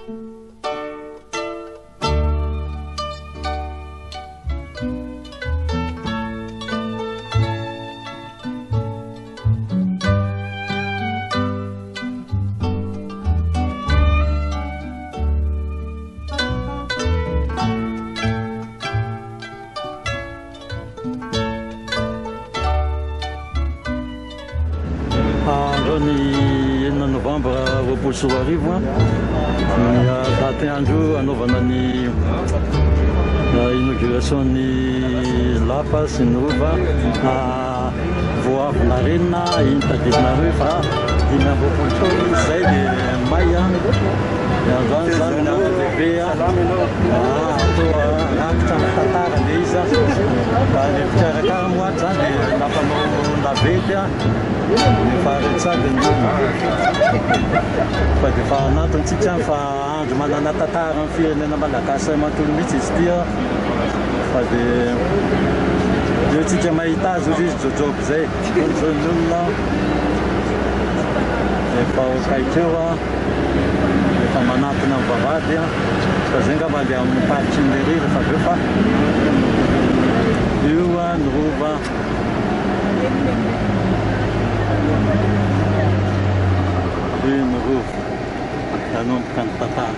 Ny 9 novembre roapolo sy roa arivo ny daty andro anaovana ny inauguration ny lapa sy ny rova voavina renina iny tadidinareo fa 5 amby roapolo taona izay dia may androany zany ny andro lehibe atao rakitra amin'ny tantara le izy fa ny fikarakara moaty zany dia nafanao lavely ny faharetsady ny fa dia fa anatontsika fa andro manana tantara amin'ny firenena malagasy matory mihitsy izy tia fa dia diotsika mahita azy ozy izy jojoby zay zao ny olona efa kaikeo efa manatona amin'ny vavady fa zay ngamba le amin'ny party ny lery rehefa aveo fa io ny rova ny rova nanomboka ny tantara.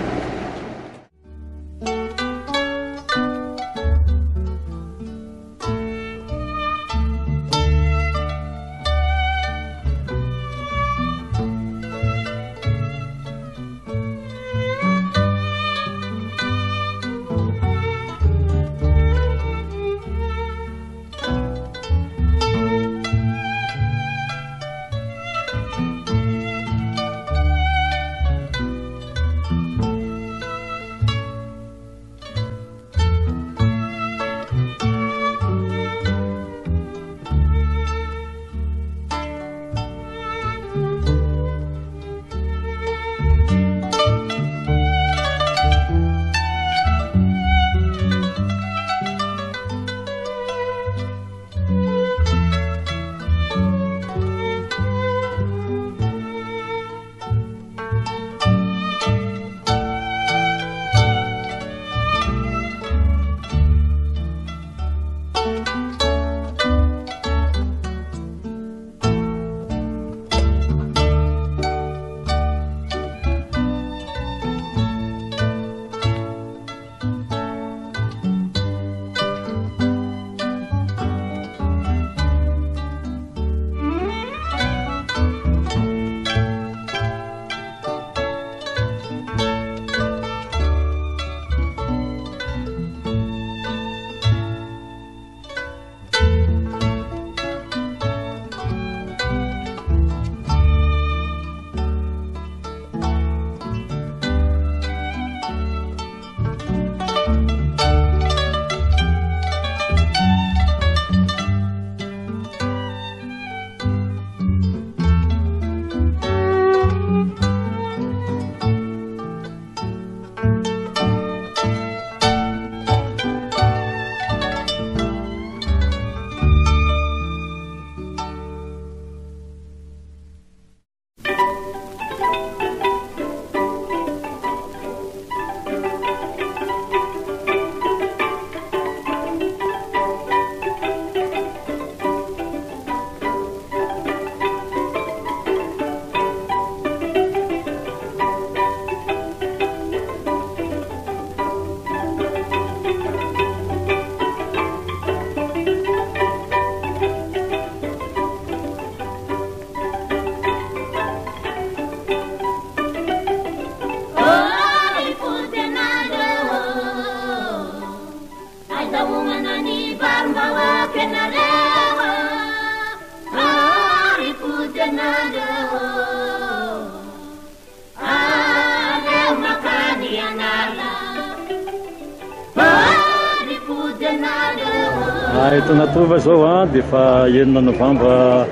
Eto Natrova zao dia fa 9 novembre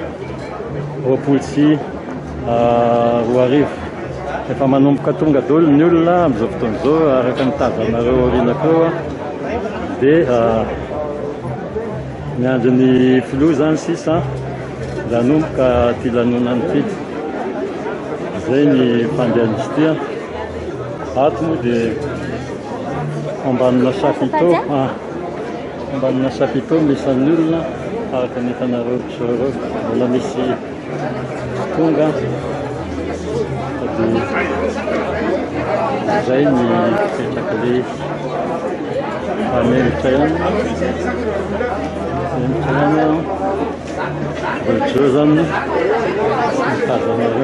roapolo sy roa arivo efa manomboka tonga daholo ny olona amin'izao fotoana izao araka ny tazanareo aorianakeo dia ny andron'ny filoha zany sisa nanomboka ty lanonany ty zay ny fandehan'izy ity ato moa dia ambanina chapiteau ambanina chapiteau misy an'olona araka ny hitanareo zao mbola misy tonga dia izay ny fipetraka le amelitra ihany zao zany mitazanareo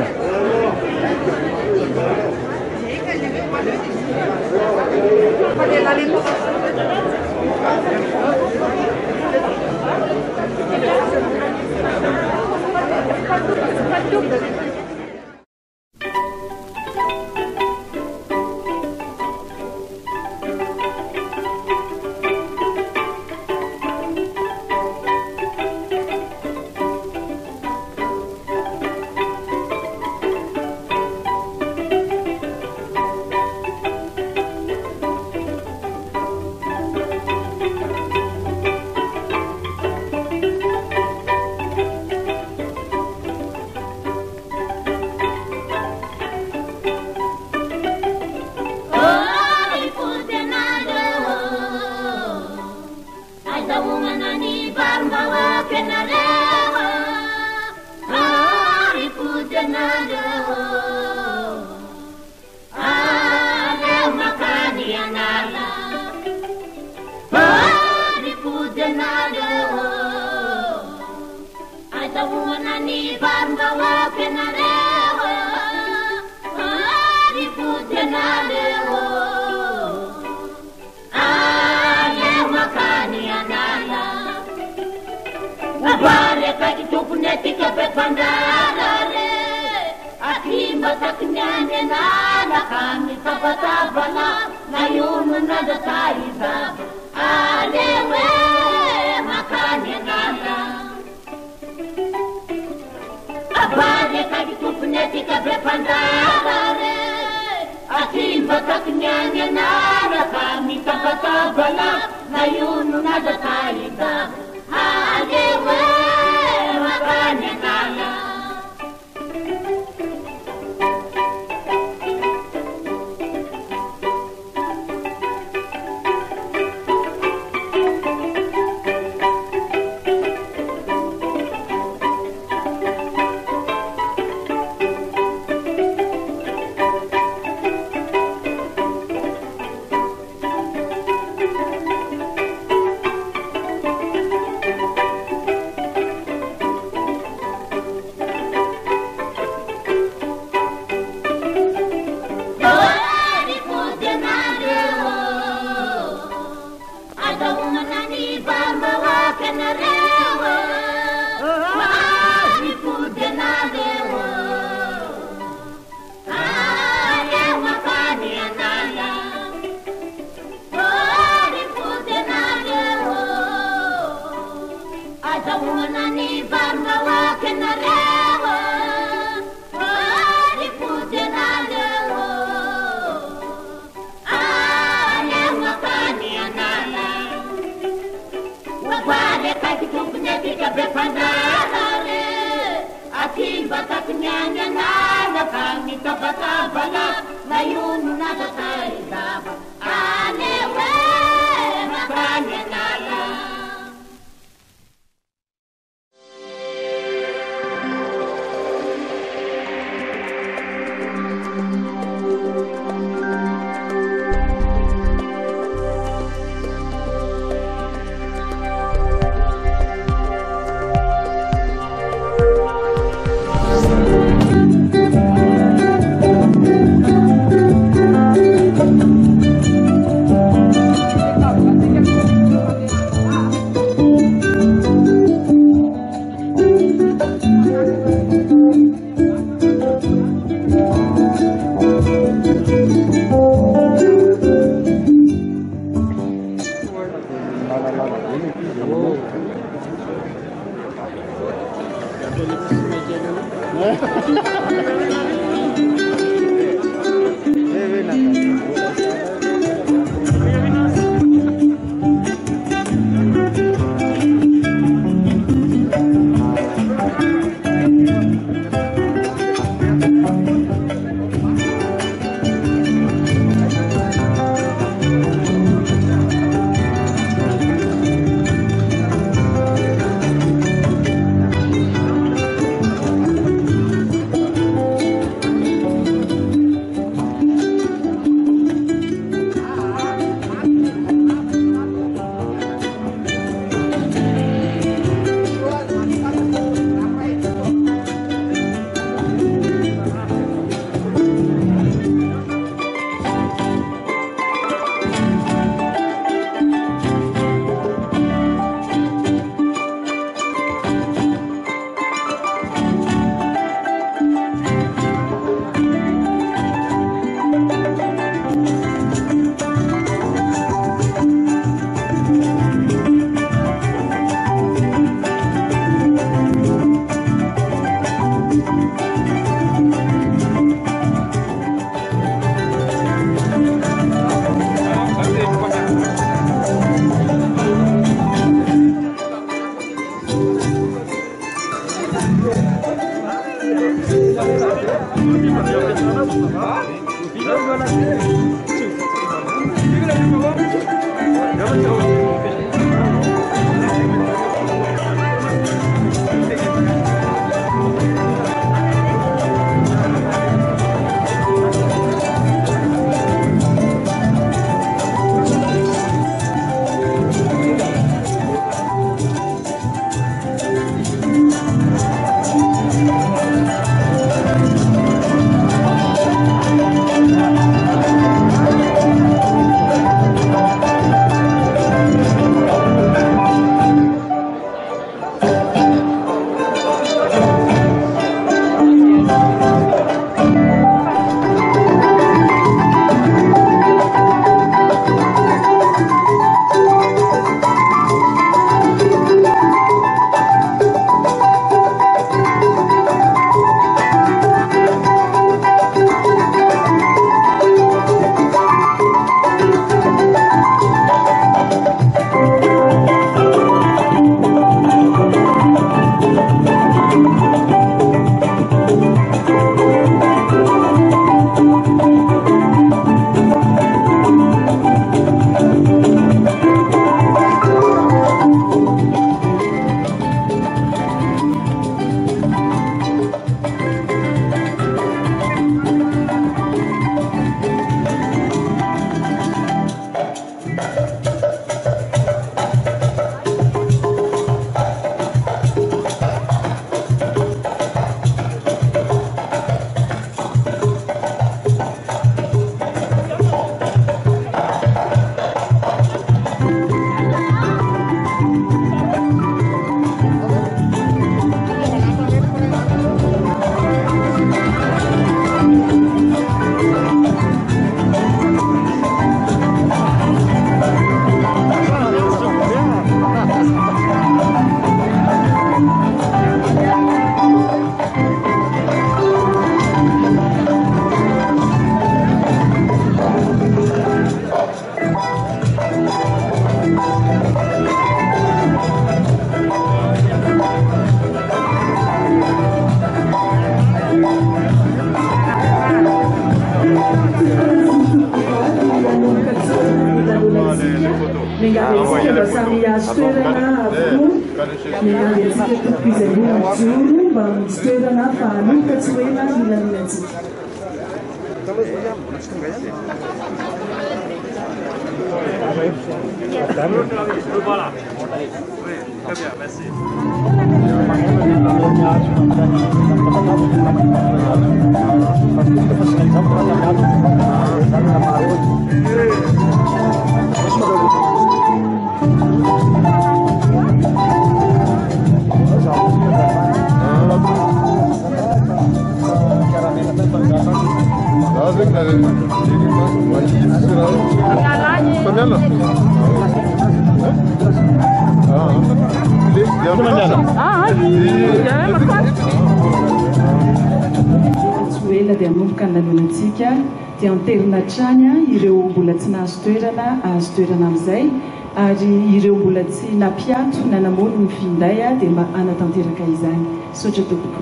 dia anterina trany ireo mbola tsy nahazo toerana amin'izay ary ireo mbola tsy napiato nanamony ny finday dia mba anatanteraka izany sotra tompoko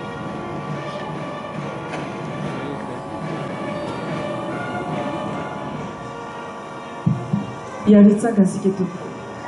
iaritsaka asika tompoko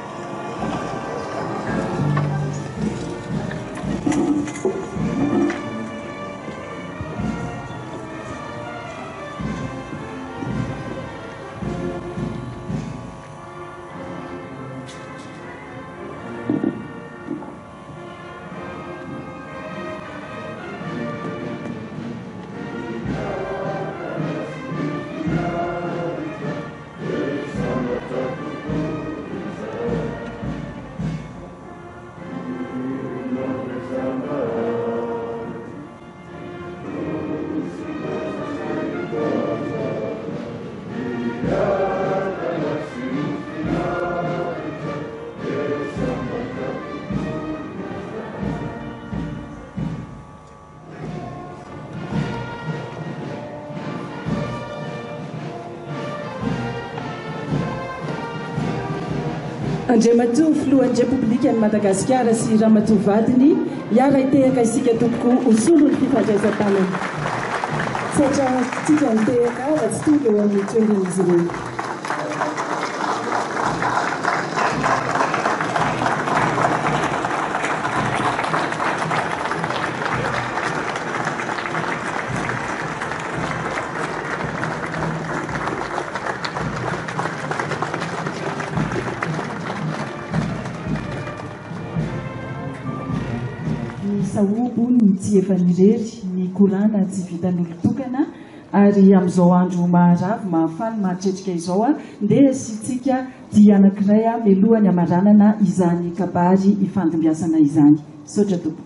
Andriamatoa filohan'ny Repoblikan'i Madagasikara sy Ramatoa vadiny hiara-itehaka isika tompoko ho solon'ny fifandraisan-tanana. satria tsika mitehaka fa tsy tonga eo amin'ny toeran'izy ireo. Saobo ny tsy efa nirery ny korana tsy vitan'olon-tokana ary amin'izao andro maharavo mahafany mahatrerika izao ndeha sitsika dia anankiray melohany amaranana izany kabary ifandimbiasana izany. Sotra tompoko.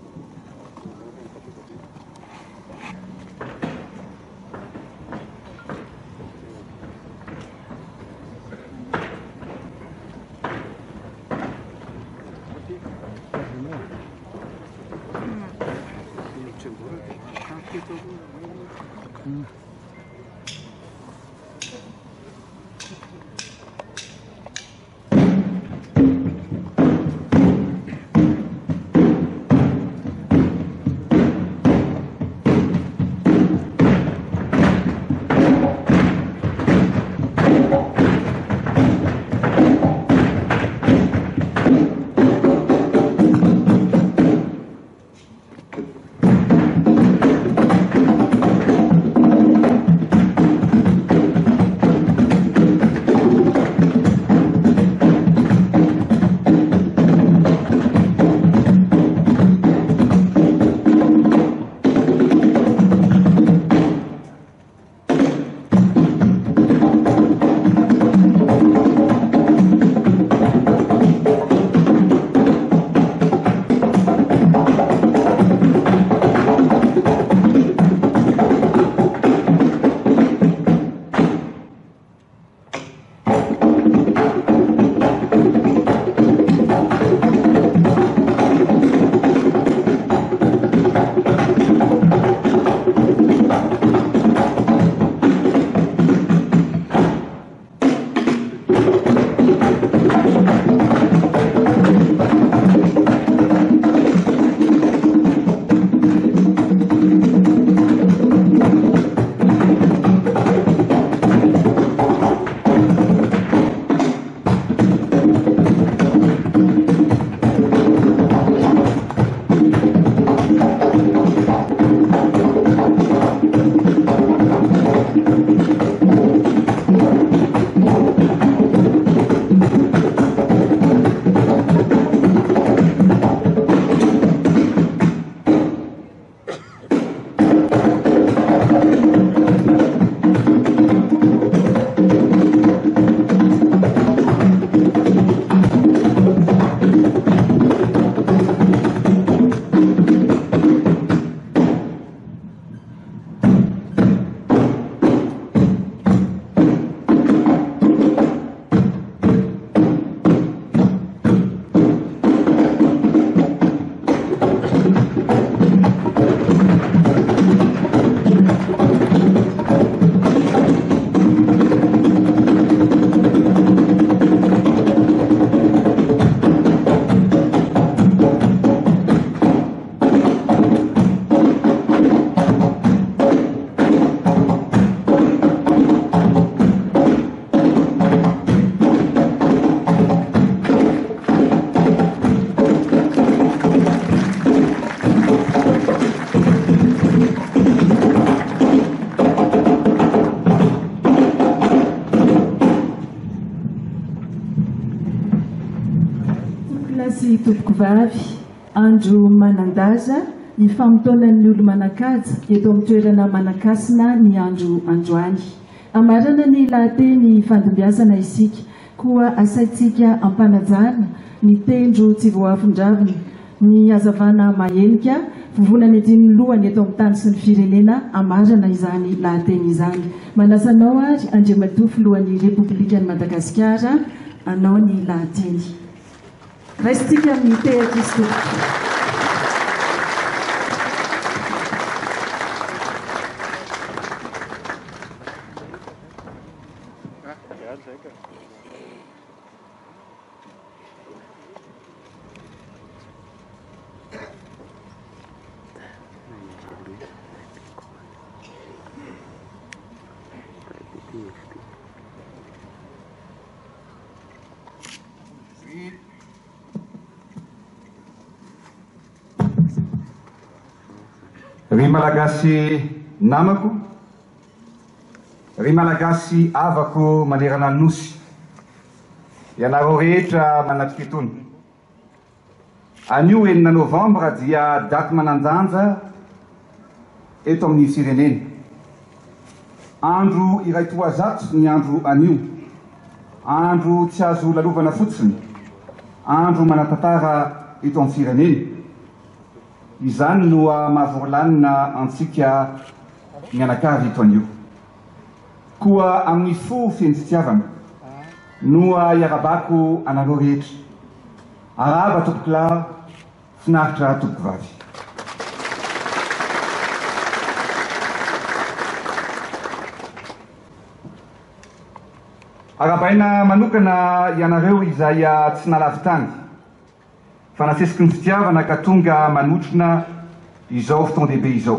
Tompoko vavy andro manandaza ifamtonan'ny olo manakaja eto amin'ny toerana manakasina ny androany. Amarana ny lahateny fandimbiasana isika koa asaitsika ampanajana ny tendro tsy voafindravina ny hazavana mahenika vovonany adiny lohany eto amin'ny tany sy ny firenena amarana izany lahateny izany. Manasanao ary Andriamatoa filohan'ny Repoblikan'i Madagasikara anao ny lahateny. Raisitsika amin'ny tehak'izy Ry malagasy namako, ry malagasy avako manerana ny nosy, ianareo rehetra manatrika etony. Anio 9 novambra dia daty manandanja eto amin'ny firenena. Andro iray toazato ny andro anio, andro tsy azo lalovana fotsiny, andro manatantara eto amin'ny firenena. Izany no mahavolanina antsika mianakavy eto anio. Koa amin'ny fo feny fitiavana no iarabako anareo rehetra. Araba tompokilay, finaritra tompokovavy. Arabaina manokana ianareo izay tsy nalavy tany, fa nasesiky ny fitiavana ka tonga manotrona izao fotoan-dehibe izao.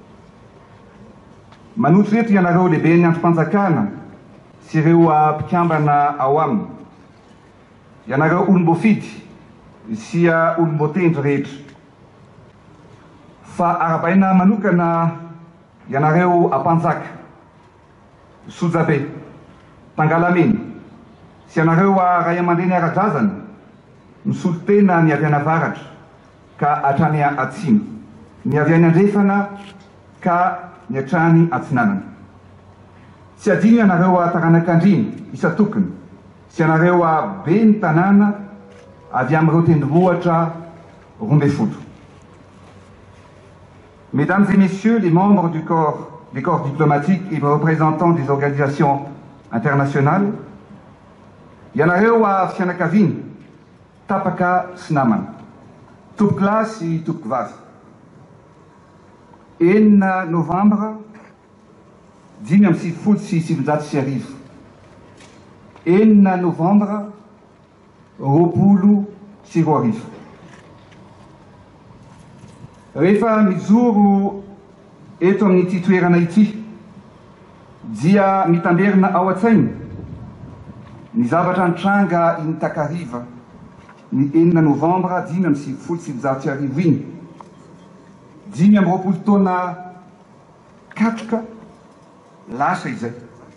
Manotro reto ianareo lehibe ny androm-panjakana sy ireo mpikambana ao aminy, ianareo olom-boafidy sy olom-boatendry rehetra. Fa arabaina manokana ianareo ampanjaka, sojabe, tangalameny, sy ianareo ray aman-dreny ara-drazana, misolo tena ny avy any avaratra ka hatrany atsimo, ny avy any andrefana ka ny hatrany atsinanana. Tsy adino ianareo taranak'andriny isatokony, sy ianareo be ny tanàna avy amin'ireo tendrombohitra 12. Mesdames et messieurs les membres des corps diplomatiques et représentants des organisations internationales, ianareo fianakaviana, tapaka sy namana, tompokilahy sy tompokovavy. 9 novambra 1970. 9 novambra 2020. Rehefa mijoro eto amin'ity toerana ity dia mitamberina ao an-tsainy ny zavatra nitranga iny takariva ny 9 novambra 1970 iny. 20 taona katroka lasa izay.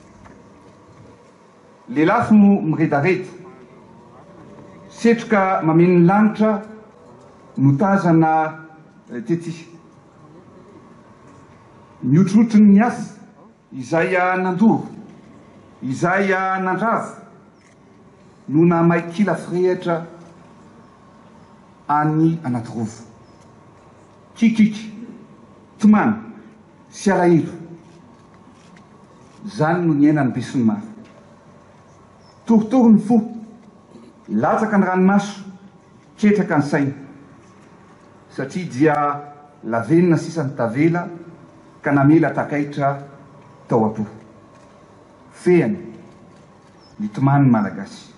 Lelafo miredareda, setroka mameno ny lanitra no tazana tety. Miotrotry ny asa izay nandoro, izay nandrava no namaikila firehatra any anaty rovo. Kikiky, tomany, sy alahelo. Zany no niainany be sy ny maro. Torotoro ny fo, latsaka ny ranomaso, ketraka ny saina. Satria dia lavenina sisany tavela ka namela takaitra tao apo. Feany, ny tomany malagasy.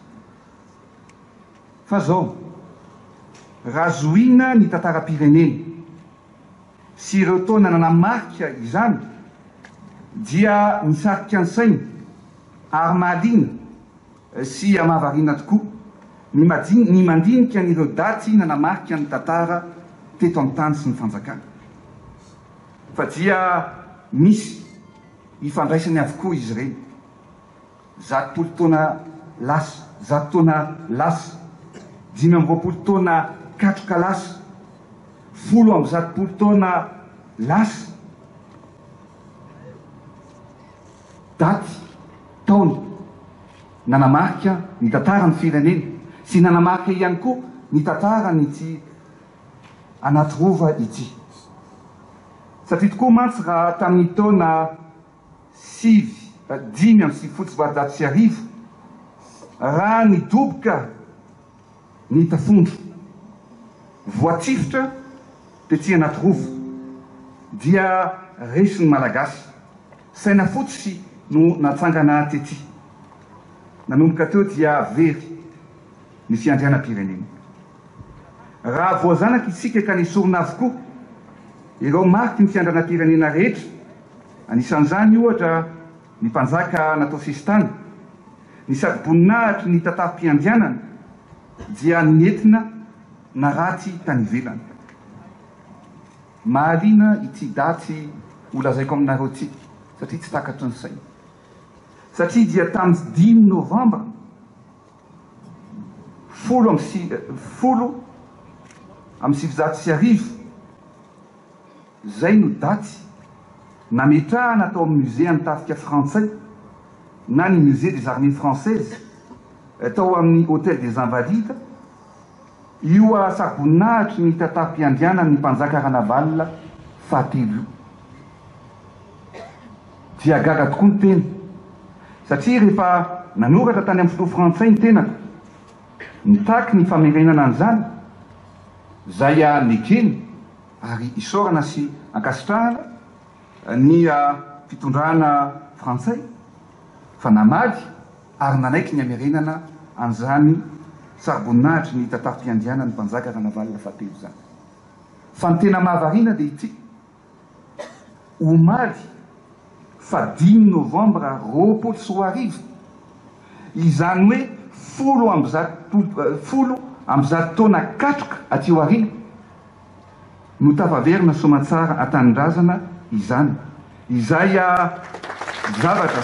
Fa zao, razoina ny tantara-pirenena sy ireo taona nanamarika izany dia misarika ny saina ary mahaliana sy mahavariana tokoa ny mandinika n'ireo daty nanamarika ny tantara teto amin'ny tany sy ny fanjakana. Fa dia misy ifandraisany avokoa izy ireny. 100 taona lasa, 100 taona lasa, 25 taona katroka lasa, 100 taona lasa. Daty, taona nanamarika ny tantarany firenena sy nanamarika ihany koa ny tantarany ity anaty rova ity. Satria tokoa mantsy raha tamin'ny taona 5 raha nidoboka ny tafondro voatifitra tety anaty rovo dia resy ny malagasy. Saina fotsy no natsangana tety. Nanomboka teo dia very ny fiandrianam-pirenena. Raha voazanaka isika ka nisorona avokoa ireo mariky ny fiandrianam-pirenena rehetra, anisan'izany ohatra ny mpanjaka natao sistany ny sady boninahitry ny tantara-piandianana dia nentina na ratsy tany ivelany. Mahaliana ity daty holazaiko aminareo ity satria tsy takatry ny saina. Satria dia tamin'ny 5 novambra 1970 zay no daty nametrahana tao amin'ny musée Antarctica français na ny musée des armées françaises tao amin'ny hôtel des Invalides io saboninahitry ny tantara-piandianana ny mpanjaka Ranavalona fahatelo dia gaga tokoa ny teny satria rehefa nanoratra tany amin'ny fiteny frantsay ny tenako nitaky ny famerenana an'izany zay nekeny ary isorana sy ankasitrahana ny fitondrana frantsay fa namaly ary nanaiky ny amerenana an'izany saboninahitry ny tantara-piandianana ny mpanjaka Ranavalona fahatelo zany. Fa ny tena mahavariana dia ity omaly fa 5 novambra 2021 izany hoe 10 taona katroka aty aoriana no tafaverina somatsara atany-drazana izany izay zavatra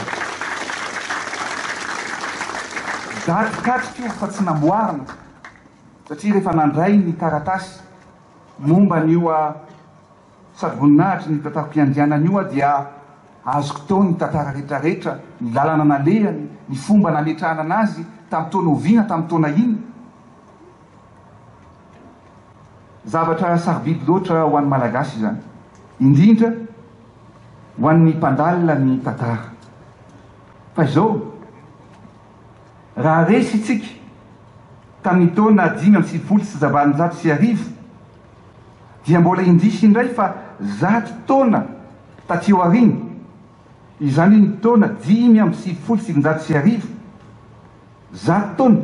daty katroka io fa tsy namboarina satria rehefa nandray ny taratasy momba n'io saboninahitry ny tantara-piandianana io dia azoko tao ny tantara rehetrarehetra ny lalana nalehany ny fomba nametrahana anazy tamin'ny taona oviana tamin'ny taona iny zavatra sarobidy loatra ho an'ny malagasy zany indrindra ho an'ny mpandalina ny tantara fa izao raha resy itsika tamin'ny taona 1970 dia mbola indrisy indray fa 100 taona taty aoriana izany ny taona 1970 100 taona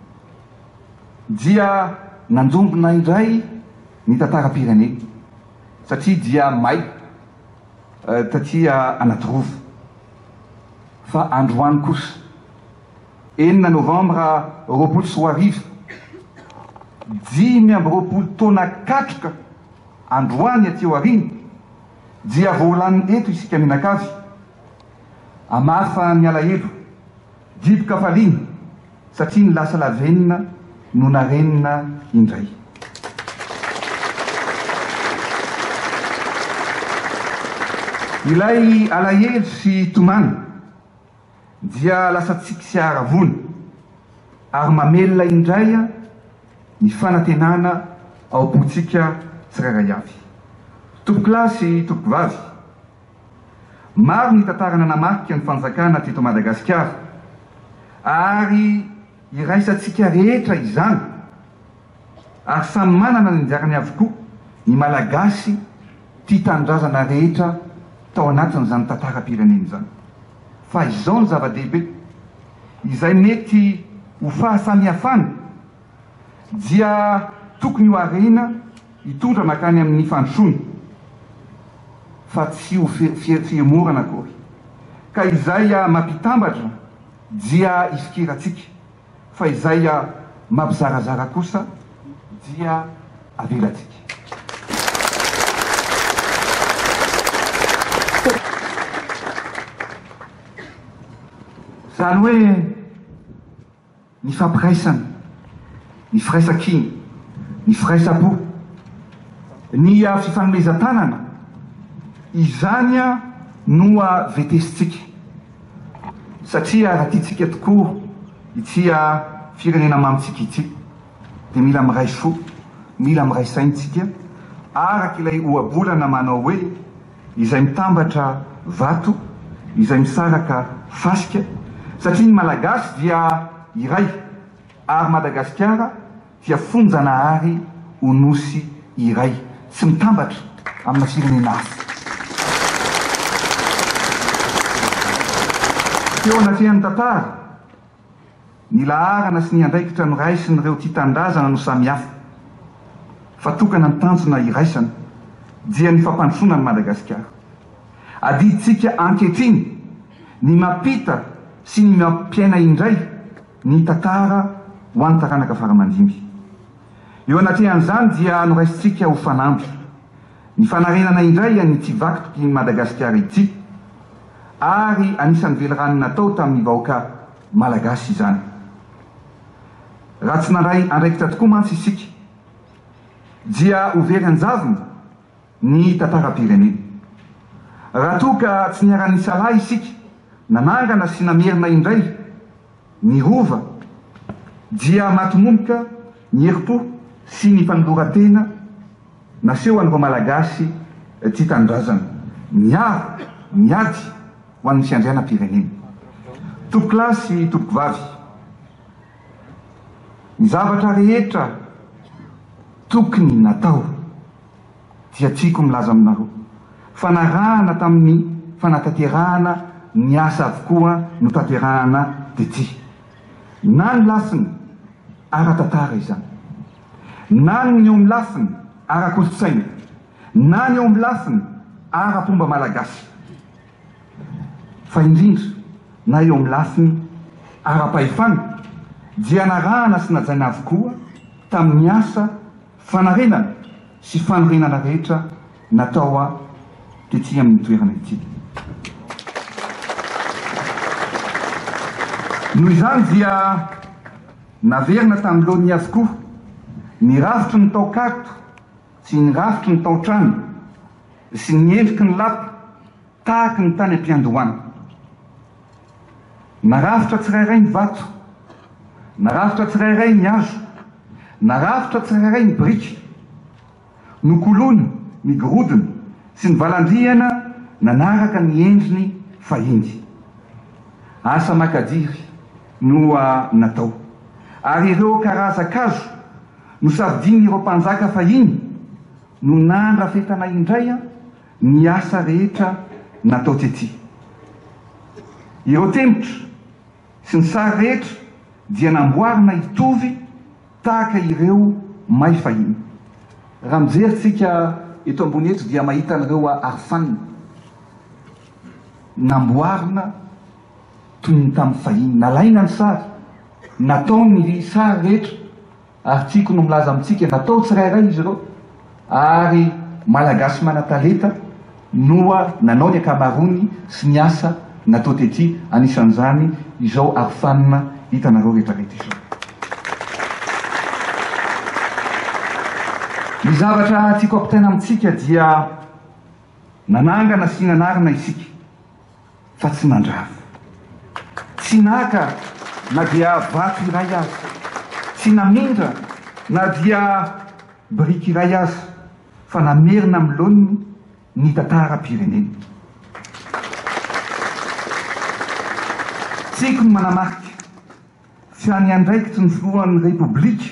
dia nanjombona indray ny tantara-pirenena satria dia may taty anaty rova fa androany kosa 9 novambra 2021 5 taona katroka androany aty aoriana dia voalaniny eto isika mianakavy amafa ny alahelo diboka faliana satria ny lasa lavenina no narenina indray. Ilay alahelo sy tomana dia lasa tsika sy aravony ary mamelona indray ny fanantenana ao am-potsika tsiraray avy. Tompokilasy tompokovavy maro ny tantara nanamarika ny fanjakana teto Madagasikara ary iraisantsika rehetra izany ary samy manana ny anjarany avokoa ny malagasy tia tanindrazana rehetra tao anatin'izany tantara-pirenena zany. Fa izao ny zava-dehibe izay mety ho fahasamihafana dia tokony ho arena hitondra makany amin'ny fandrosoana fa tsy ho fiemorana akory ka izay mampitambatra dia ifikiratsika fa izay mampizarazara kosa dia avelatsika. Zany hoe ny fampiraisana, ny firaisan-kiny, ny firaisapo, ny fifanomezan-tanana izany no vetesitsika satria raha tiatsika tokoa ity firenena mamitsika ity dia mila miray fo, mila miray saintsika araka ilay ohabolana manao hoe izay mitambatra vato, izay misaraka fasika satria ny malagasy dia iray ary Madagasikara dia fonjanahary ho nosy iray tsy mitambatra amina firenena hafa. Teo anafian'ny tantara ny laharana sy ny andraikitra no raisin'ireo tia tandrazana no samihafa fa tokana ny tanjona iraisana dia ny fampandrosoana ny Madagasikara. Adiditsika ankehitriny ny mampita sy ny mampiaina indray ny tantara ho an'ny taranaka faramandimby. Eo anatin'izany dia noraisitsika ho fanamby ny fanarenana indray any tsy vakitoky Madagasikara ity, ary anisan'ny velorano natao tamin'ny vahoaka malagasy izany. Raha tsy nandray andraikitra tokoa mantsy isika dia hovery anjavony ny tantaram-pirenena. Raha toa ka tsy niara-nisalahy isika, nanangana sy namerina indray ny rova, dia matomomboka ny herim-po sy ny fanoloran-tena naseho an'ireo malagasy ty tandrazana miaro miady ho an'ny misy andrianam-pirenena. Tompoko lahy sy tompoko vavy, ny zavatra rehetra tokony natao dia tiako milaza aminareo fanarahana tamin'ny fanatanterahana ny asa avokoa no tanterahana tety. Na ny lafiny ara-tantara izany, na ny eo amin'ny lafiny ara-kolotsaina, na ny eo amin'ny lafiny ara-pomba malagasy, fa indrindra na eo amin'ny lafiny ara-pahefana dia narahana sy najaina avokoa tamin'ny asa fanarenana sy fanorenana rehetra natao tety amin'ny toerana ity. Noho izany dia naverina tamin'ny lohany avokoa ny rafitry ny tao-kato sy ny rafitry ny tao-trano sy ny endriky ny lapa tahaky ny tany am-piandohana. Narafitra tsirairay ny vato, narafitra tsirairay ny hazo, narafitra tsirairay ny biriky, nokolony ny gorodona sy ny valandriana nanaraka ny endriny fahiny. Asa makadiry no natao, ary ireo karazan-kazo no savidiny ireo mpanjaka fahiny no nandrafetana indray ny asa rehetra natao tety. Ireo tempotra sy ny sary rehetra dia namboarina hitovy tahaka ireo may fahiny. Raha mijeritsika eto ambony eto dia mahita an'ireo arofanina namboarina toy ny tamin'ny fahiny. Nalaina ny sary, natao ny sary rehetra, ary tiako no milaza amintsika natao tsirairay izy ireo, ary malagasy mana-talenta noa nanao ny akamarony sy ny asa natao tety. Anisan'izany izao arofanina hitanareo rehetrarehetra izao. Ny zavatra tiako ampitaina amintsika dia nanangana sy nanarina isika fa tsy nandravy, tsy naka na dia vato iray azy, tsy namindra na dia biriky iray azy, fa namerina amin'ny loniny ny tantaram-pirenena. Tiako ny manamarika fiany andraikitry ny filohan'ny repoblika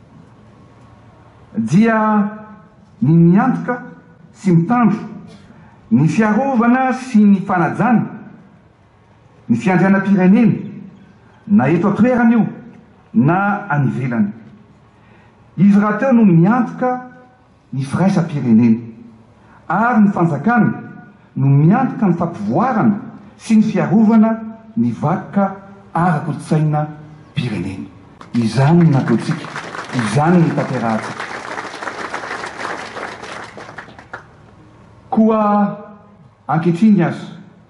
dia ny miantoka sy mitandro ny fiarovana sy ny fanajana ny fiandrianam-pirenena, na eto atoerana io na any ivelany. Izy raha teo no miantoka ny firaisam-pirenena, ary ny fanjakana no miantoka ny fampivoarana sy ny fiarovana ny vakoka ara-kolotsaina pirenena. Izany no nataontsika, izany no tanterahantsika. Koa ankehitriny azy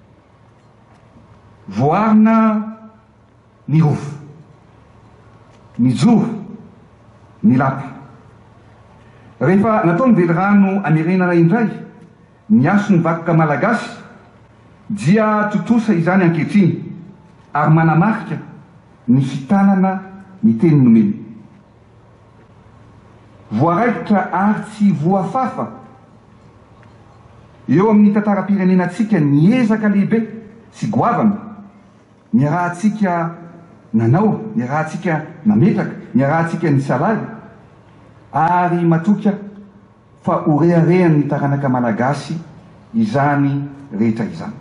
voarina ny rovo, ny joro, ny lapa. Rehefa natao ny velorano amerenana indray ny aso ny vakoka malagasy dia totosa izany ankehitriny, ary manamarika ny fitanana ny teny nomeny. Voaraikitra ary tsy voafafa eo amin'ny tantaram-pirenenantsika ny ezaka lehibe sy goavana, ny rahantsika nanao, ny rahantsika nametraka, ny rahantsika nisalahy, ary matoka fa horeharehan'ny taranaka malagasy izany rehetra izany.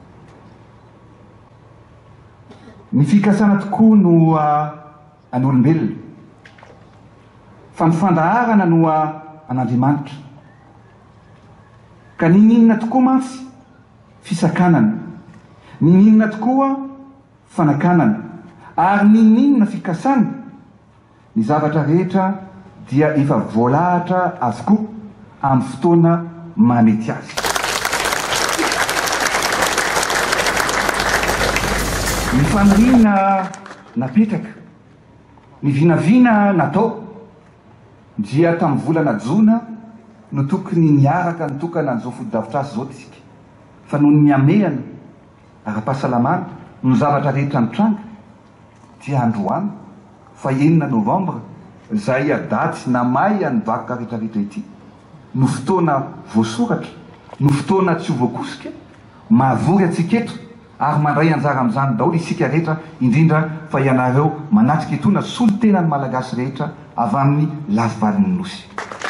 Ny fikasana tokoa no an'olombelona, fa ny fandaharana no an'Andriamanitra. Ka ninona tokoa mantsy fisakanana nininona tokoa fanakanana ary nininona fikasana ny zavatra rehetra dia efa voalahatra avokoa amin'ny fotoana mamety azy. Ny faniriana napetraka, ny vinavina natao dia tamin'ny volana jona no tokony niaraka nitokana an'izao fodi-davitra azy zao tsika fa noho ny amehana ara-pahasalamana no zavatra rehetra nitranga dia androany fa 9 novambra izay adaty namay any vakoka rehetrarehetra ity no fotoana voasoratra, no fotoana tsy ho voakosika, mahavory atsika eto ary mandray anjara amin'izany daholo isika rehetra, indrindra fa ianareo manatrika etona solo tena ny malagasy rehetra avy amin'ny lafivaliny nosy.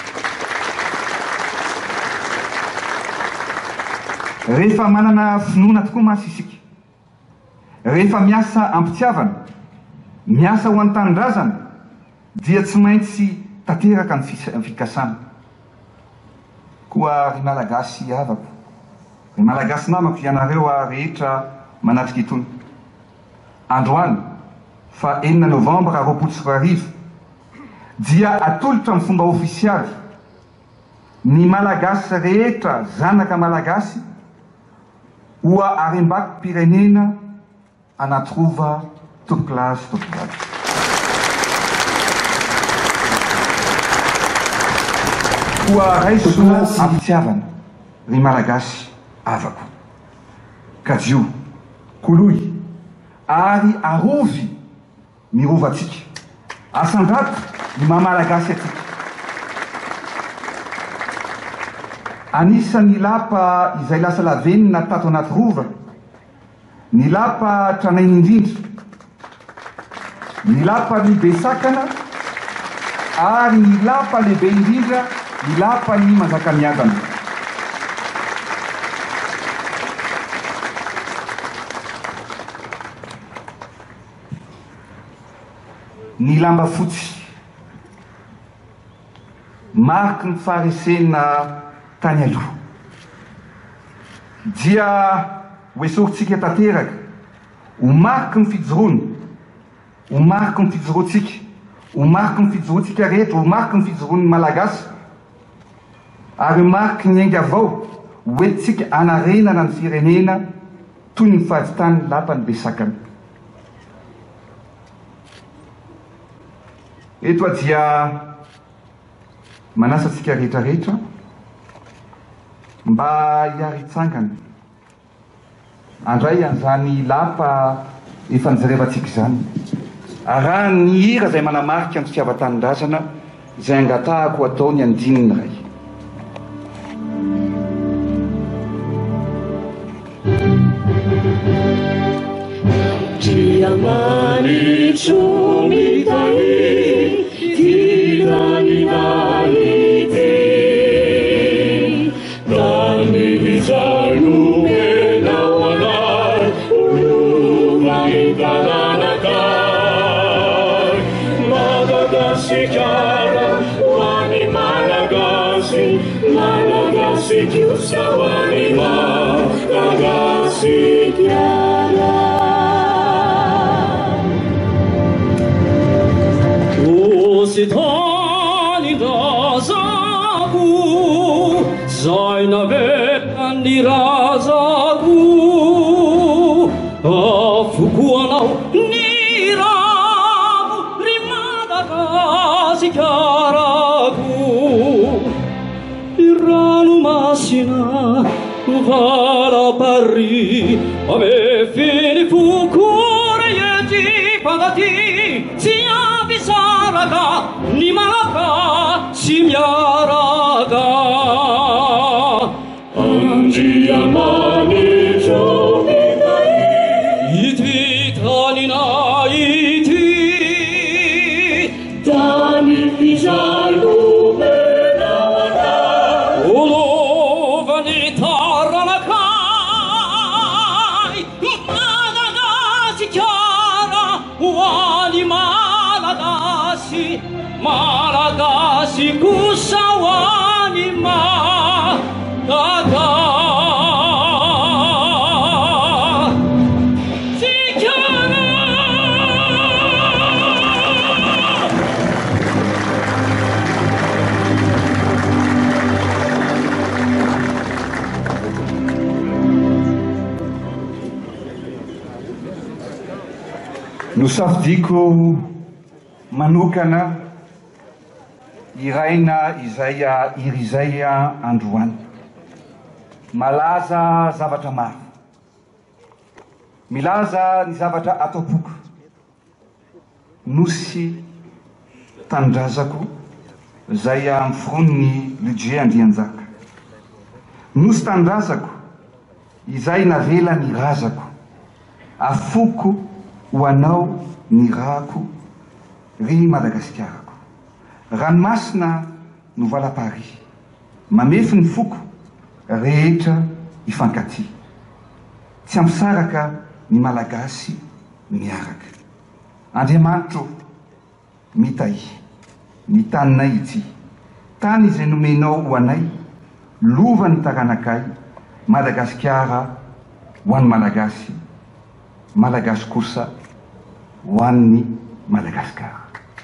Rehefa manana finoana tokoa masy isika, rehefa miasa ampitiavana, miasa ho an'ny tanindrazana, dia tsy maintsy tanteraka ny fikasana. Koa ry malagasy avako, ry malagasy namako ianareo rehetra manatrika etony. Androany fa 9 novambra 2020 dia atolotra amin'ny fomba ofisialy ny malagasy rehetra zanaka malagasy ho arembakom-pirenena anaty rova Tokilasy Tokivady. Koa raiso ampitiavana ry malagasy avako, kadio, koloy ary arovy ny rovantsika, asandrato ny mahamalagasy atsika. Anisan'ny lapa izay lasa lavenina tato anaty rova, ny lapa tranainy indrindra, ny lapa ny besakana ary ny lapa lehibe indrindra, ny lapa ny manjakamiadana. Ny lamba fotsy mariky ny faharesena tany aloha dia hoesoritsika tanteraka, ho mariky ny fijoroana, ho mariky ny fijoroantsika, ho mariky ny fijoroantsika rehetra, ho mariky ny fijoroan'ny malagasy, ary mariky ny ainga avao hoentsika anarenana ny firenena toy ny fahaditany lapany besakana. Eto dia manasa antsika rehetrarehetra mba hiaritsangana andray an'izany lapa efa nijerevantsika izany, araha ny hira izay manamarika ny fitiavan-tanindrazana izay angatahako atao ny andininy ray. no safidiko manokana iraina izay iry zay androany malaza zavatra maro milaza ny zavatra atao-poko nosy tandrazako zay miforony budget andrianjaka nosy tandrazako izay navela ny razako afoko ho anao ny rako ry Madagaskarako ranomasina no valapary mamefy ny foko rehetra ifankaty tsy ampisaraka ny malagasy miaraka Andriamanitro mitay ny taninay ity tany izay nomenao ho anay lova ny taranakay Madagasikara ho an'ny malagasy malagasy kosa ho an'ny Madagasikara.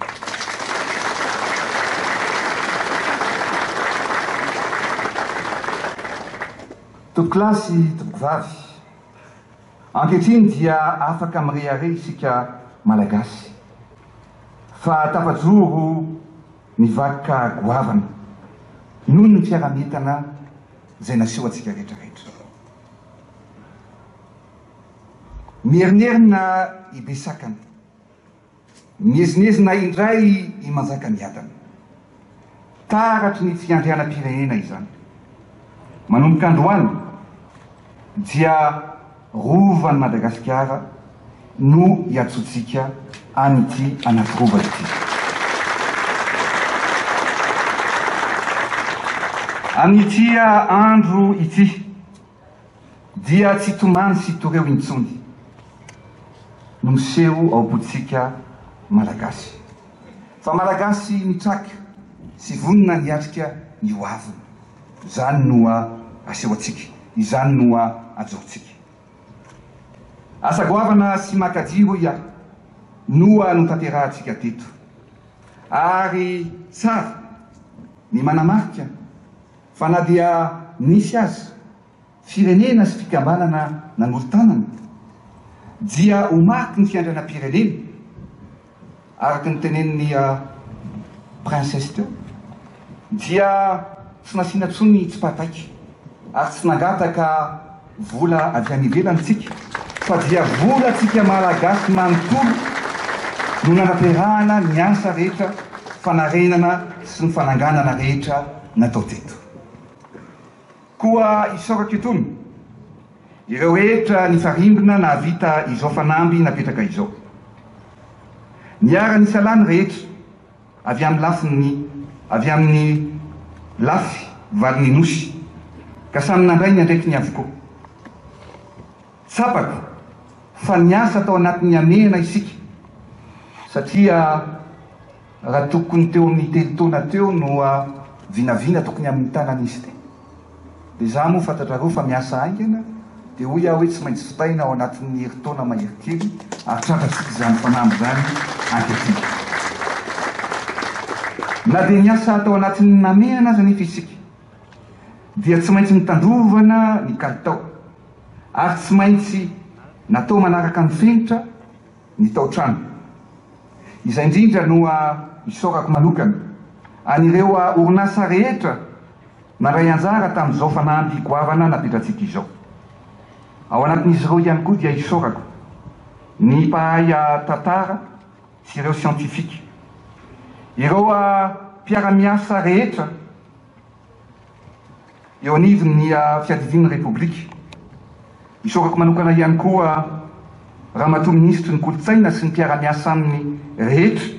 Tokolasy tokovavy ankehitriny dia afaka mirehare isika malagasy fa tafajoro mivaka goavana noho ny fiarametana zay naseho atsika rehetrarehetra mierinerina ibesakana miezinezina indray imanjaka miadana taratry ny fiandrianam-pirenena izany manomboka androany dia rovan'ny Madagasikara no iatsotsika an'ity anatirova ity amin'ity andro ity dia tsy tomany sy toreo intsony no miseho ao am-potsika malagasy fa malagasy mitraka sy vonina niatrika ny hoavina izany no aseho atsika izany no ajorontsika asa goavana sy makadiro ia noa no tanterahantsika teto ary tsara ny manamarika fa na dia nisy azy firenena sy fikambanana nanolo-tanana dia ho mariky ny fiandrianam-pirenena araky ny tenen'ny princesse teo dia tsy nasiana ntsony tsy pataiky ary tsy nangataka vola avy any ivelantsika fa dia vola tsika malagasy manontolo no nanaterahana ny asa rehetra fanarenana sy ny fananganana rehetra natao teto koa isorako etony ireo rehetra ny farimbona nahavita izao fanamby napetraka izao niara ny salany rehetra avy amin'ny lafy valiny nosy ka samy nandray ny andraiky ny avokoa tsapako fa niasa tao anatin'ny amena isika satria raha tokony teo amin'ny telotona teo no vinavina tokony amin'ny tanan'izy te dia za moa fantatrareo fa miasa aingana dia hoy aho hoe tsy maintsy fitaina ao anatin'ny heritaona maherikely ary tratratsika izany fanamby zany ankehitriny na dia niasa tao anatin'ny namehana azy anefa isika dia tsy maintsy mitandrovana ny kalitao ary tsy maintsy natao manaraka ny fenitra ny tao-trano izay indrindra no isorako manokana an'ireo orinasa rehetra mandray anjara tamin'izao fanamby goavana napetratsika izao ao anatin'izy ireo ihany koa dia isorako ny mpahay tantara sy ireo sientifika ireo mpiara-miasa rehetra eo anivon'ny fiadivin'ny repoblika isorako manokana ihany koa ramatoa ministry ny kolotsaina sy ny mpiara-miasa aminy rehetra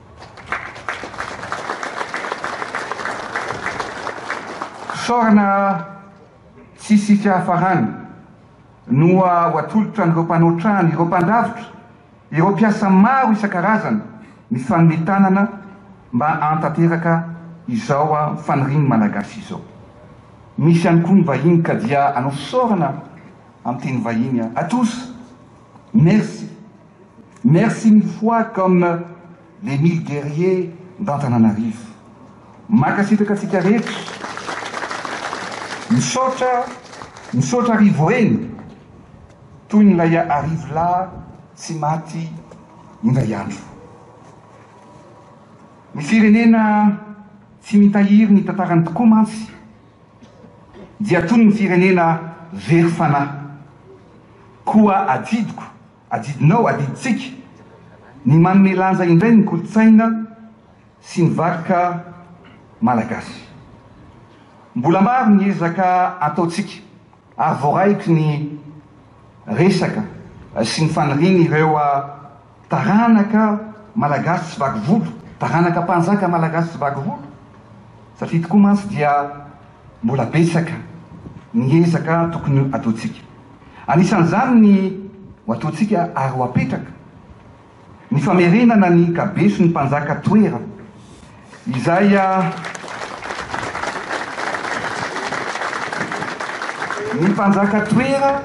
sorana tsisy fiafarany no ho atolotra n'ireo mpanao trano ireo mpandavitra ireo mpiasa maro isan-karazana ny fanometanana mba antanteraka izao faniriny malagasy izao misy ihany koa ny vahiny ka dia anao sorana amin'ny teny vahiny à tous merci merci mille fois comme les 1000 guerriers d'Antananarivo makasitraka atsika rehetra misaotra arivo reny toy nylay arivo lahy tsy maty indray andro. Ny firenena tsy mitahiry ny tantarany tokoa mantsy dia toy ny firenena very fanahy, koa adidinao adiditsika ny manome lanja indray ny kolotsaina sy ny vakoka malagasy. Mbola maro ny ezaka ataotsika ary voaraiko ny resaka sy ny faniriny ireo taranaka malagasy sy vakovolo, taranaka mpanjaka malagasy sy vakovolo, satria tokoa mantsy dia mbola betsaka ny ezaka tokony ataotsika. Anisan'izany ny ho ataotsika ary ho apetraka ny famerenana ny kabeso ny mpanjaka toera izay ny mpanjaka toera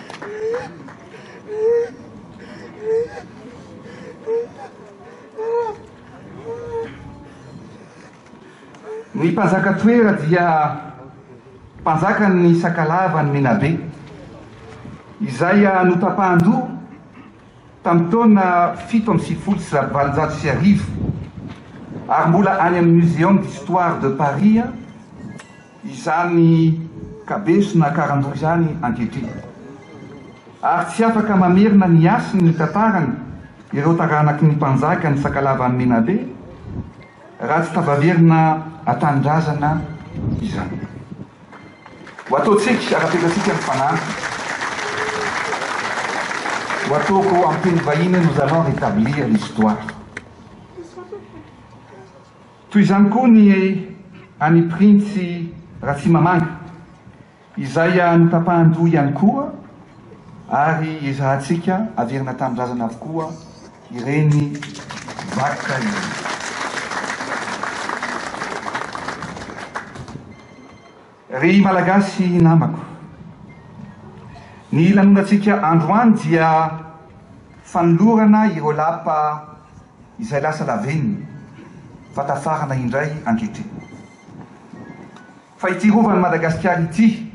dia mpanjaka ny Sakalava ny Menabe izay notapahan-doha tamin'ny taona 780 ary mbola any amin'ny Muséum d'Histoire de Paris izany kabeso na karandoha izany ankehitriny. Ary tsy afaka mamerina ny asiny ny tantarany ireo taranaky ny mpanjaka ny Sakalava ny Menabe raha tsy tavaverina atandrazana izany. Ho ataotsika arapetratsika ny fanahy. Ho ataoko amin'ny teny vahiny, nous allons rétablir l'histoire. Toy izany koa ny any Printsy Ratsimamanga izay notapahan-doha ihany koa ary ezahantsika averina tanindrazana avokoa ireny vakoka ireny. Ry malagasy namako, ny lanonantsika androany dia fanolorana ireo lapa izay lasa laveniny fatafarana indray ankehitriny. Fa ity rovan'i Madagasikara ity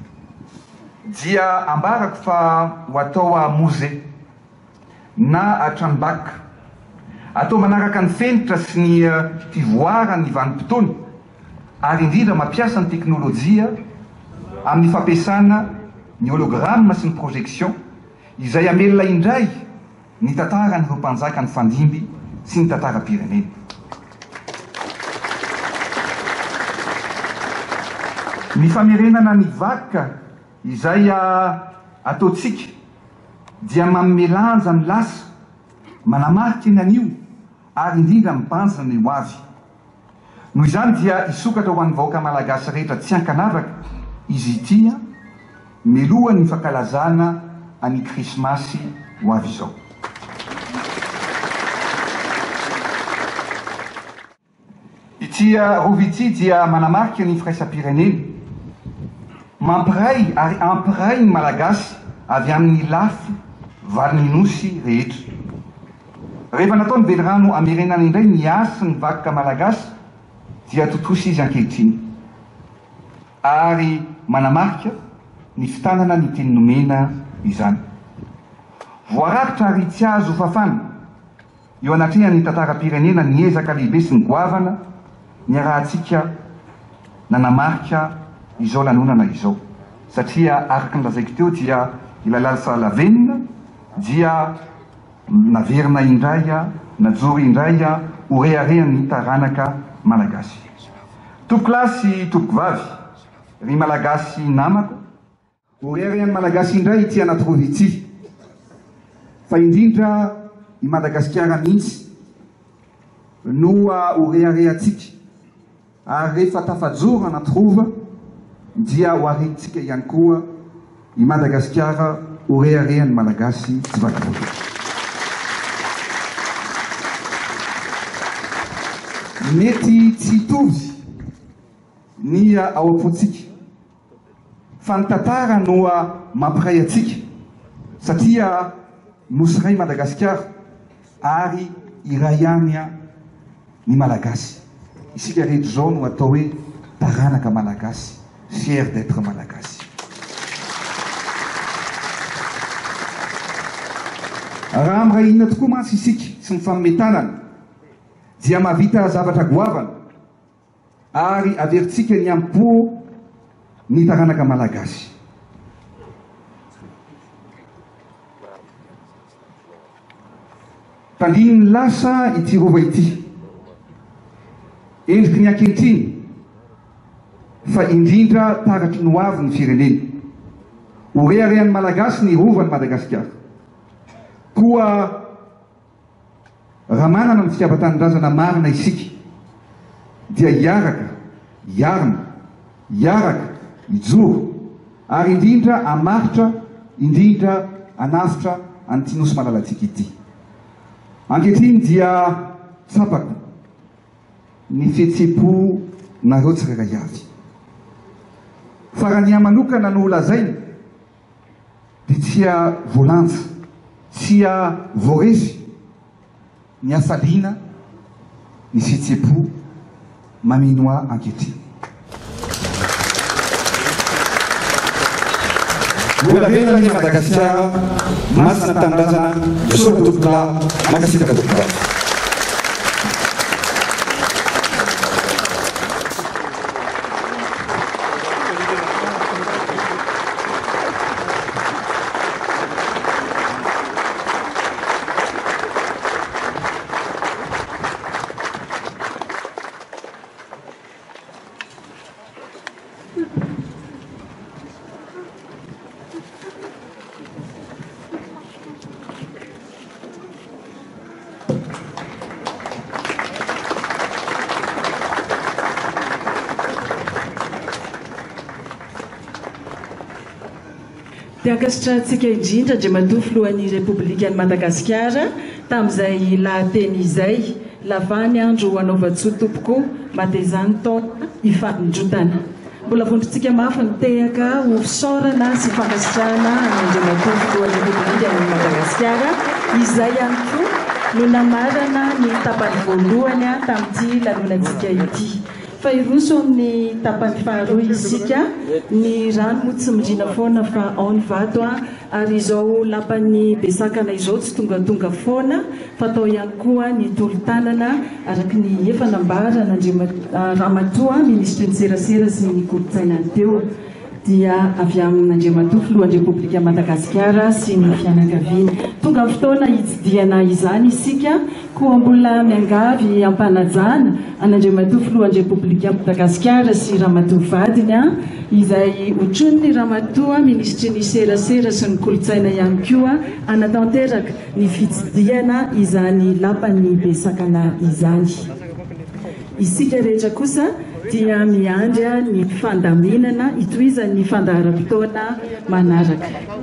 dia ambarako fa ho atao musée na tranombakoka, atao manaraka ny fenitra sy ny fivoarany vanim-potoana ary indrindra mampiasa ny teknôlôjia amin'ny fampiasana ny hologramme sy ny projection izay amelona indray ny tantaran'ireo mpanjaka ny fandimby sy ny tantaram-pirenena. Ny famerenana ny vakoka izay ataotsika dia manome lanja ny lasa, manamarika ny anio ary indrindra mibanjina ny ho avy. Noho izany dia isokatra ho an'ny vahoaka malagasy rehetra tsy ankanavaka izy ity mialohan'ny fankalazana any krismasy ho avy izao. Ity rova ity dia manamarika ny firaisam-pirenena, mampiray ary ampiray ny malagasy avy amin'ny lafy valiny nosy rehetra. Rehefa natao ny velirano amerenana indray ny asa ny vakoka malagasy dia totosa izy ankehitriny ary manamarika ny fitanana ny teny nomena izany. Voarakitra ary tsy azo fafana eo anatrehan'ny tantaram-pirenena ny ezaka lehibe sy ny goavana ny arahantsika nanamarika izao lanonana izao, satria araka ny lazaiko teo dia ilalala salavenina dia naverina indray najory indray horeharehan'ny taranaka malagasy. Tompoklasy tompokovavy, ry malagasy namako, horeharehan'ny malagasy indray ity anaty rova ity, fa indrindra i Madagasikara mihitsy no horeharehantsika ary rehefa tafajoro anaty rova dia hoaretintsika ihany koa i Madagasikara horeharehan'ny malagasy tsy vakovolo. Mety tsy hitovy ny ao am-pontsika fa ny tantara no mampiray atsika satria nosy ray Madagasikara ary iray ihany ny malagasy. Isika rehetra zao no atao hoe taranaka malagasy, fier d'être malagasy. raha amiray inona tokoa mantsy isika sy mifammetanana dia mahavita zavatra goavana ary averitsika ny ampo ny taranaka malagasy. Tandiny ny lasa ity rova ity endriky ny ankehitriny fa indrindra taratry ny hoavy ny fireneny orearean'ny malagasy ny rovany Madagasikara koa raha manana ny fitiavan-tanindrazana marina isika dia iaraka ijoro ary indrindra amaritra indrindra anafitra an'ity nosy malalatsika ity. Ankehitriny dia tsapako ny fihetsem-po nareo tsirairay avy fa raha ny amanokana no lazaina dia tsia voalanja tsia voaresy ny asaliana ny fihetsem-po maminoa ankehitriny. Volavena ny Madagasikara masina tanindrazana Soka Topola makasitaka Topola. Tiakasitra antsika indrindra Andriamatoa filohan'ny Repoblikan'i Madagasikara tamin'izay lahateny izay lavany andro hanaova-tsoa tompoko matezany taona ifandrotana. Mbola vondrontsika mafy nitehaka ho fisaorana sy fankasitrahana Andriamatoa filohan'ny Repoblikan'i Madagasikara izay ihany koa no namarana ny tapany voalohany tamin'ity lanonantsika ity. Fa iroso amin'ny tapany faharoa isika ny rano moa tsy midrina foana fa ao ny vato ary izao lapan'ny besakana izao tsy tongatonga foana fa atao ihany koa ny tolo-tanana araky ny efa nambarana Ramatoa ministra ny serasera sy ny kolotsaina teo dia avy amin'Andriamatoa filohan'ny Repoblika Madagasikara sy ny fianakaviany. Tonga fotoana hitsidiana izany isika koa mbola miangavy ampanajana an'Andriamatoa filohan'ny Repoblika Madagasikara sy Ramatoa vadiny izay hotron'ny Ramatoa ministra ny serasera sy ny kolotsaina ihany koa anatanteraka ny fitsidiana izany lapan'ny besakana izany. Isika rehetra kosa dia miandry ny fandaminana itoizan'ny fandaharam-potoana manaraka.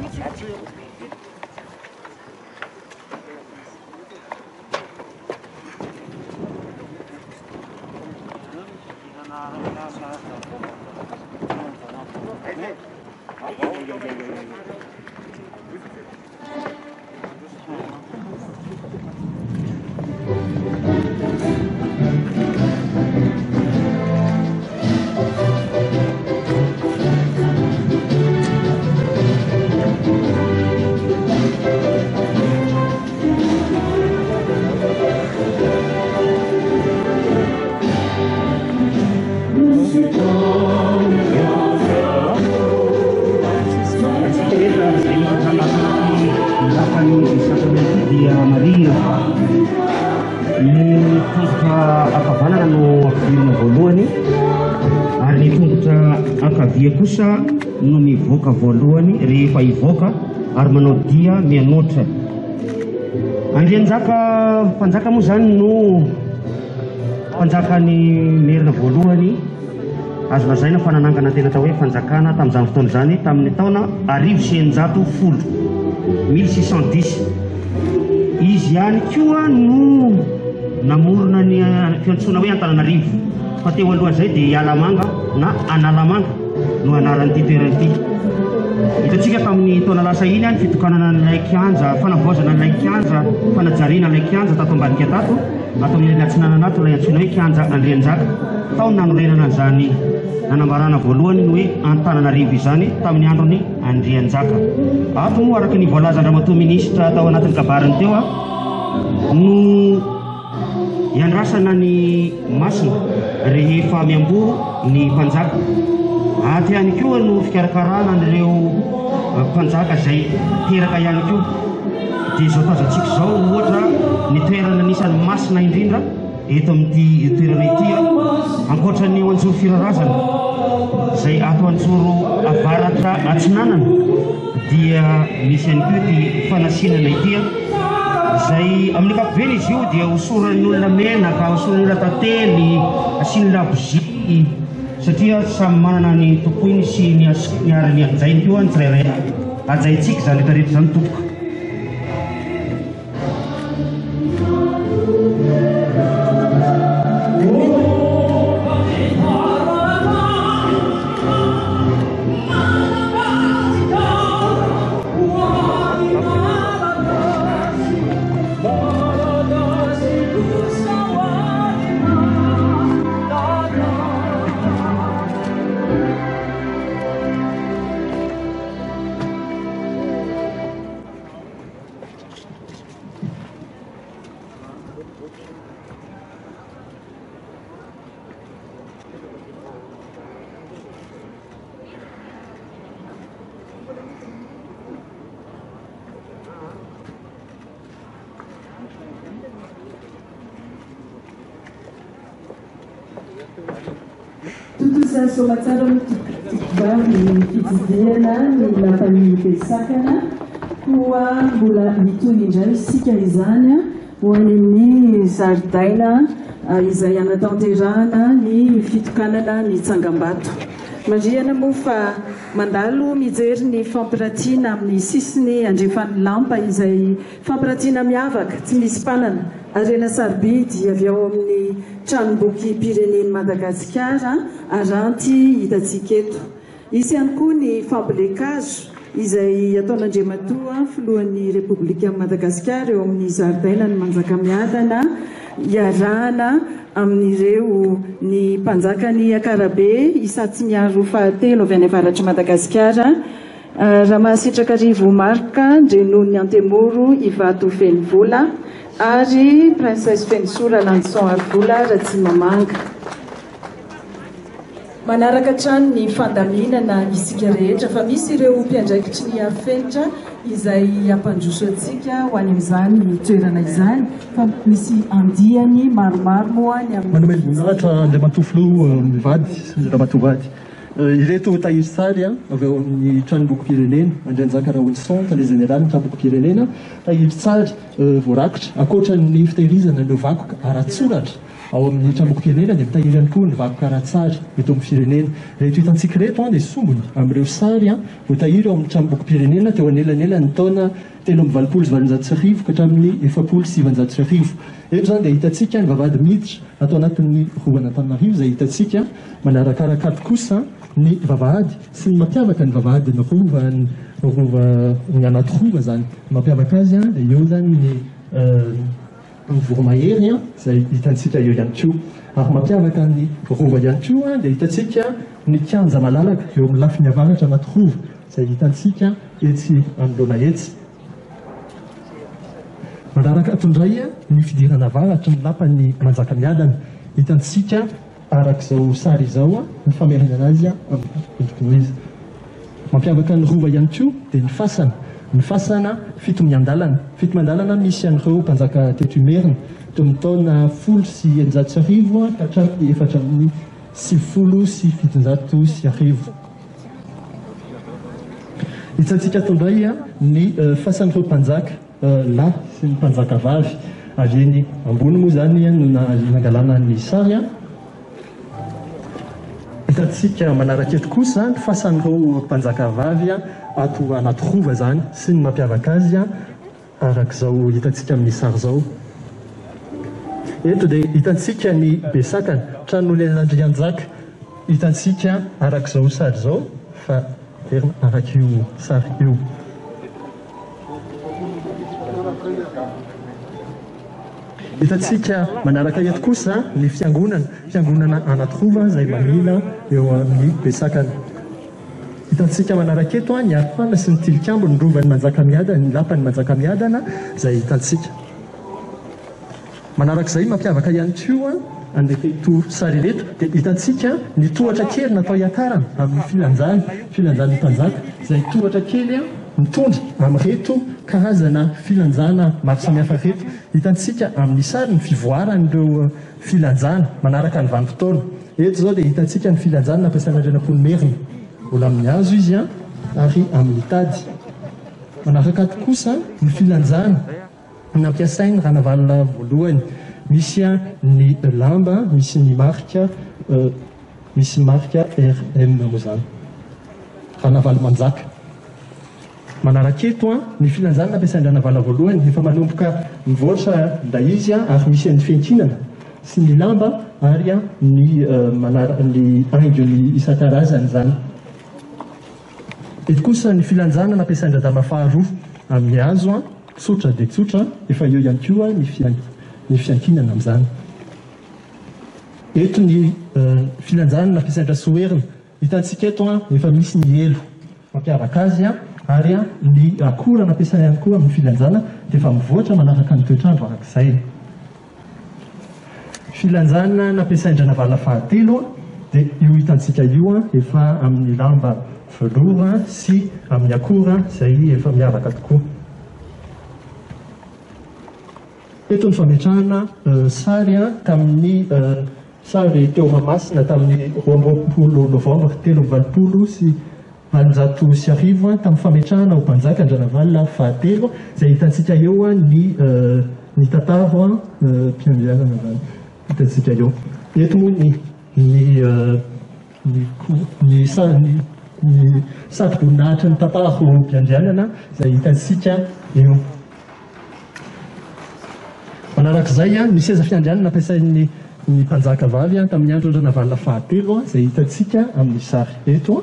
Kosa no mivoaka voalohany rehefa ivoaka ary manao dia mianotra. Andrianjaka mpanjaka moa zany no mpanjakany merina voalohany azo lazaina fa nanangana tena atao hoe fanjakana tamin'izany fotoana izany tamin'ny taona 1910 1610. Izy ihany koa no namorona ny fiantsoana hoe Antananarivo fa teo aloha zay dia Ialamanga na Analamanga no anaran'ity toerana ity. hitantsika tamin'ny taona lasa iny any fitokanana n'ilay kianja fanavoazana n'ilay kianja fanajariana n'ilay kianja tato ambadika tato ato amin'ny latsinana ato ilay antsoina hoe kianja Andrianjaka tao nanorenana an'izany nanambarana voalohany ny hoe Antananarivo izany tamin'ny androny Andrianjaka. Ato moa araka ny voalazan-dramatoa minisitra tao anatin'ny kabarany teo no iandrasana ny masina rehefa miamboho ny mpanjaka. Aty ihany koa no fikarakarana an'ireo mpanjaka izay teraka ihany koa. Dia izao tazantsika izao ohatra ny toerana anisan'ny masina indrindra eto amin'ity toerana ity ankoatra ny anjoro firarazana izay ato anjoro avaratra atsinanana dia misy ihany koa ty fanasinana ity izay amin'ny ankapobeny izy io dia hosoran'ny olona menaka, hosoran'ny olona tantely, asiany labozia satria samy manana ny tompoiny sy ny arany anjainy io ny tsirairay ajaintsika izany rehetra rehetra izany tompoka. Tutusa somatsara mitovavy ny fididiana ny lapan'ny Besakana koa mbola mitohy indray isika izany ho any amin'ny zaridaina izay anatanterahana ny fitokanana ny Tsangambato. Mandriana moa fa mandalo mijery ny fampiratiana amin'ny sisiny andrefan'ny lampa izay fampiratiana miavaka tsy misy mpanana arena sarobidy avy ao amin'ny tranomboky pireneny Madagasikara aranty hitantsika eto. Isy ihany koa ny fambolekazo izay ataon'Andriamatoa filohan'ny Repoblikan'i Madagasikara eo amin'ny zaridaina ny Manjakamiadana iarahana amin'ireo ny mpanjakany Akarabe Isatsimiaro fahatelo avy any avaratry Madagasikara, Ramasitraka-Rivo Marka Ndrenony Antemoro Ivato Fenivola ary Princesse Fenisora Landson Arvola Ratsimamanga. Manaraka trano ny fandaminana isika rehetra fa misy ireo mpiandraikitry ny afenitra izay ampandroso antsika ho any amin'izany ny toerana izany fa misy andiany maromaro moa ny Manome voninahitra Andriamatoa mivady, Ramatoavady. Ireto tahiry sary avy ao amin'ny tranombokim-pirenena Andrianjaka Raolison, tany général ny tranombokim-pirenena, tahiry sary voarakitra ankoatra ny fitehirizana ireo vakoka ara-tsoratra ao amin'ny tranombokim-pirenena dia mitahiry ihany koa ny vakoka ara-tsary eto amin'ny firenena. Rehetra hitantsika reto dia sombony amin'ireo sary voatahiry ao amin'ny tranombokim-pirenena teo anelanelany taona 320 ka hatramin'ny 770. Eto zany dia hitantsika ny vavahady miditra atao anatin'ny rovan'Antananarivo izay hitantsika manarakaraka kosa ny vavahady sy ny mampiavaka ny vavahady ny rova ny anaty rova zany mampiavaka azy dia eo zany ny voromahery izay hitantsika eo ihany koa. Ary mampiavaka ny rova ihany koa dia hitantsika ny kianja malalaka eo amin'ny lafiny avaratra anaty rova izay hitantsika etsy anoloana etsy. Manaraka atondray ny fidirana avaratra ny lapan'ny Manjakamiadana hitantsika arak'izao sary izao ny famerenana azy amin'ny izy. Mampiavaka ny rova ihany koa dia ny fasana fito miandalana. Fito miandalana misy an'ireo mpanjaka teto Imerina teo amin'ny taona 1900 ka hatramin'ny 1970. Hitantsika atondray ny fasan'ireo mpanjaka lahy sy ny mpanjaka vavy avy eny ambony moa zany no nangalana ny sary. Hitantsika manaraka eto kosa ny fasan'ireo mpanjaka vavy ato anaty rova zany sy ny mampiavaka azy arak'izao hitantsika amin'ny sary zao. Eto dia hitantsika ny Besakana, tranon'Andrianjaka hitantsika arak'izao sary zao fa terina araka io sary io. Hitantsika manaraka eto kosa ny fiangonana Anatrova izay mamila eo amin'ny Besakana. Hitantsika manaraka eto ny aripana sy ny tilikambo ny rovan'ny Manjakamiadana, ny lapan'ny Manjakamiadana izay hitantsika. Manarak'izay mampiavaka ihany koa an'reto sary ireto dia hitantsika ny tohatra kely natao hiakarana amin'ny filanjan'ny mpanjaka izay tohatra kely mitondra amin'ireto karazana filanjana maro samihafa reto. Hitantsika amin'ny sary ny fivoaran'ireo filanjana manaraka ny vanim-potoana. Eto izao dia hitantsika ny filanjana nampiasaina Andrianampoly Merina, mbola amin'ny hazo izy ary amin'ny tady. Manaraka ato kosa ny filanjana nampiasainy Ranavalona voalohany, misy ny lamba, misy ny marika RM moa izany, Ranavala Manjaka. Manaraka eto ny filanjana nampiasainy Ranavala voalohany efa manomboka mivoatra nday izy ary misy ny fiankinana sy ny lamba ary ny haingony isan-karazany izany. Eto kosa ny filanjana nampiasainy Radama faharoa amin'ny hazo, tsotra dia tsotra, efa eo ihany koa ny fiankinana amin'izany. Eto ny filanjana nampiasainy Rasoerina. Hitantsika eto efa misy ny elo mampiavaka azy ary ny akora nampiasaina ihany koa amin'ny filanjana dia efa mivoatra manaraka ny toetrandro arak'izay. Filanjana nampiasainy Ranavala fahatelo dia io hitantsika io efa amin'ny lamba velours sy amin'ny akora izay efa miavaka tokoa. Eto ny fametrahana sary tamin'ny sary teo Mahamasina tamin'ny 20 novambra 3 sy 1990 tamin'ny fametrahana ho mpanjaka Ranavala fahatelo izay hitantsika eo ny tantaro mpiandianana zany hitantsika eo. Eto moa ny sady-boninahitra ny tantaro mpiandianana izay hitantsika eo. Manarak'izay ny seza fiandrianana nampiasain'ny mpanjaka vavy tamin'ny andro Ranavala fahatelo izay hitantsika amin'ny sary eto.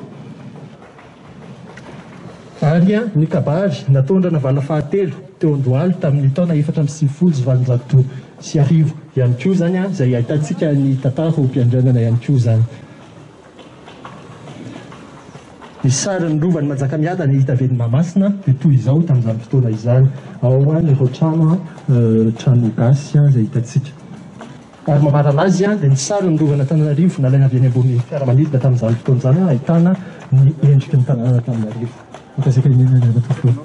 Ary ny kabary nataony Ranavala fahatelo teo Andohalo tamin'ny taona 4 sy arivo ihany koa zany izay ahitantsika ny tantaro mpiandrianana ihany koa zany. Ny sarin'ny rovan'ny Manjakamiadana hita avy ny Mahamasina dia toy izao tamin'izany fotoana izany. Ao ireo trano gasy izay hitantsika. Ary mamarana azy dia ny sarin'ny rovan'ny Antananarivo nalaina avy any ambony fiaramanidina tamin'izany fotoana izany ahitana ny endriky ny tanàna Antananarivo. Mikasika inena ny tokoa.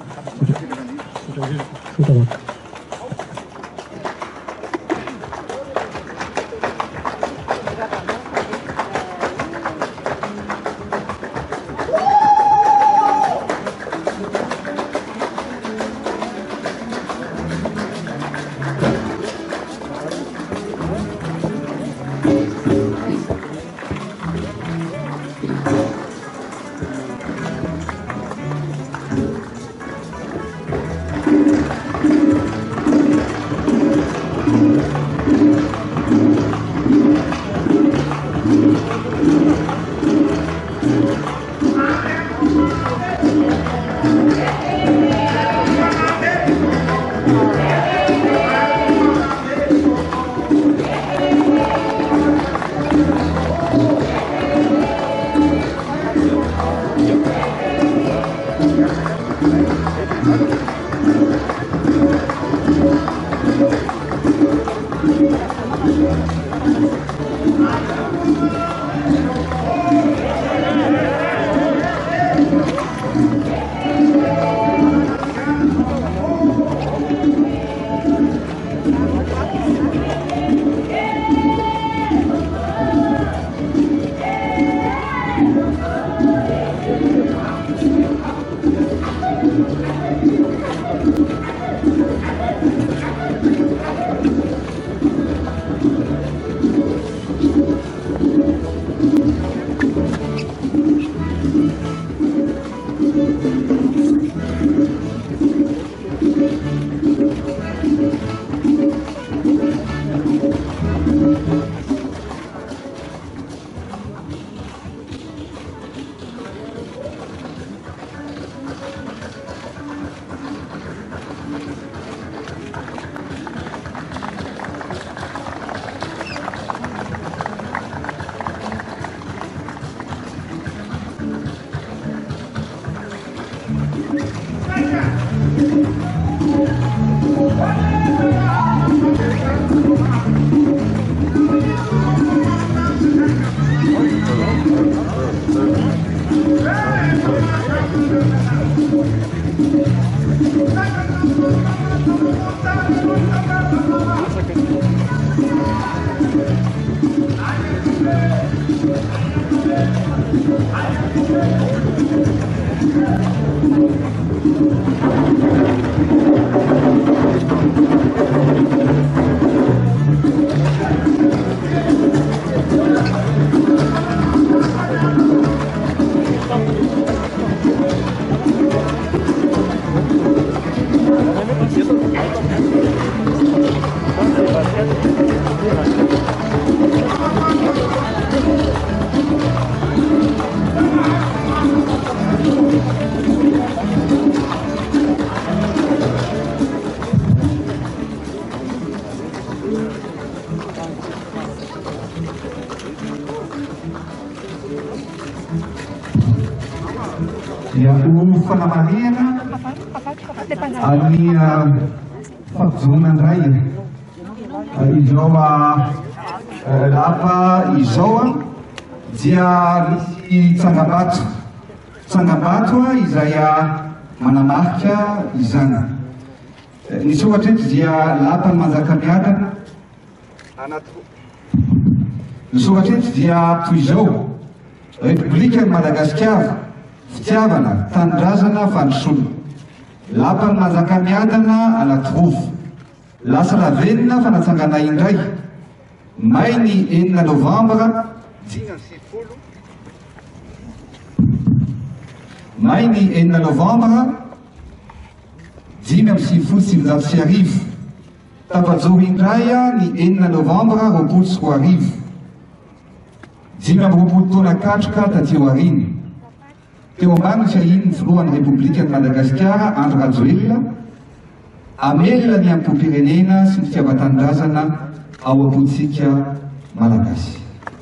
dia ho fanamariana amin'ny fampijoana indray izao lapa izao dia misy tsangambato izay manamarika izany. Nisy ohatra eto dia lapan'ny Manjakamiadana nisy ohatra eto dia toy izao Republika Madagasikara fitiavana tanindrazana fandrosoana lapan'ny Manjakamiadana Anatrovo lasa ravenina fanatsangana indray may ny 9 novambra 5:7 tapajory indray ny 9 novambra 20 5 taona katroka tateo ariny teo ambany fahiny ny filohan'ny Republika ny Madagasikara Andry Rajoelina amelona ny ampom-pirenena sy ny fitiavan-tanindrazana ao am-pontsika malagasy.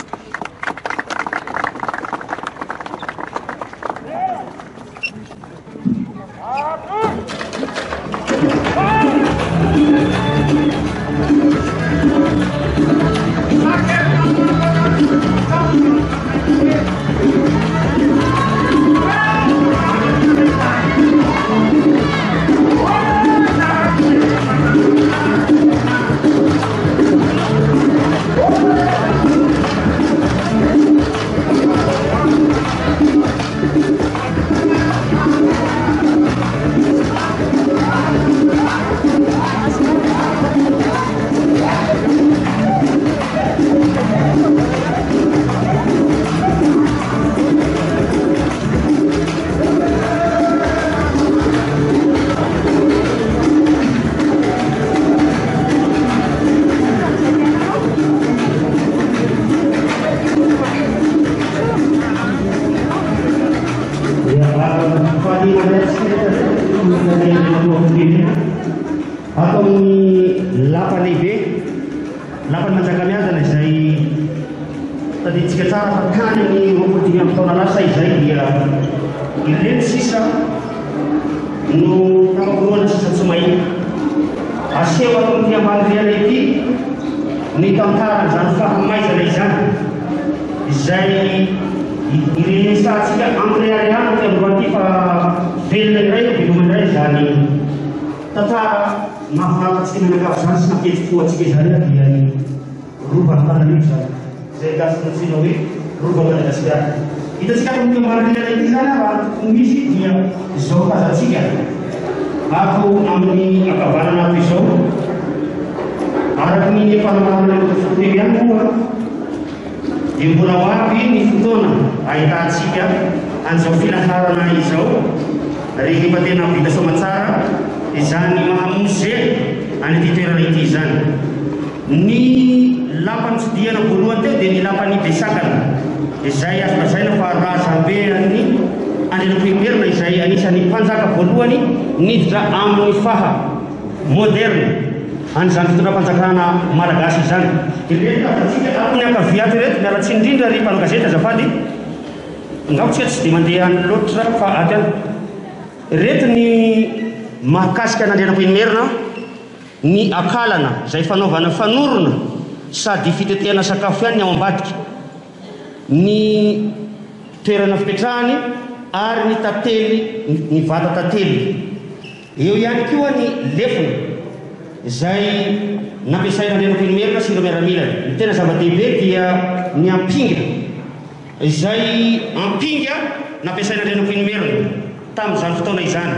Atau lapan lehibe lapan Manjakamiadana izay tadiditsika tsara fa kany ny 25 taona lasa izay dia ireny sisa no tamabolohana sisa tsy mahita aseho ato amin'ity ambany riana ity ny tantaran'izany fahamaizana izany izay ireny satsika amreariana ty amin'ity fa velona iray veloma indray izany tantara mahafinaritsika mianakavy zany sy natetiky atsika izany dia ny rovan'Antananarivo zany zay gasy tsina hoe rova Madagasikara. Hitatsika amin'ity ambany riana ity zany raha tokony misy dia izao kazatsika ato amin'ny akavanana ato izao araky ny fanamarana ny fototeny ihany moa dia mbola ho avy ny fotoana ahitantsika an'izao filaharana izao rehefa tena vita soamatsara izany mahamoze any ity toerana ity izany. Ny lapan'ny tsidiana voalohany teo dia ny lapan'ny Besakana izay azo lazaina fa razambe ny andrenam-pimerina izay anisan'ny mpanjaka voalohany niditra amin'ny faha moderne an'izany fitondram-panjakana malagasy izany. Ireto kazatsika amin'ny akaviato ireto miaratsy indrindra ry mpanao gazety azafady ngaotsika tsy dia mandeha any loatra fa aty any reto ny mahakasika n'andrenam-pimerina ny akalana izay fanaovana fanorona sady fitetehana sakafo ihany ny ao ambadika ny toerana fipetrahany ary ny tantely ny vata tantely eo ihany koa ny lefona izay nampiasaina andrenam-pimerina sy ireo miaramilany. Ny tena zava-dehibe dia ny ampinga izay ampinga nampiasaina andrenam-pimerina tamin'izany fotoana izany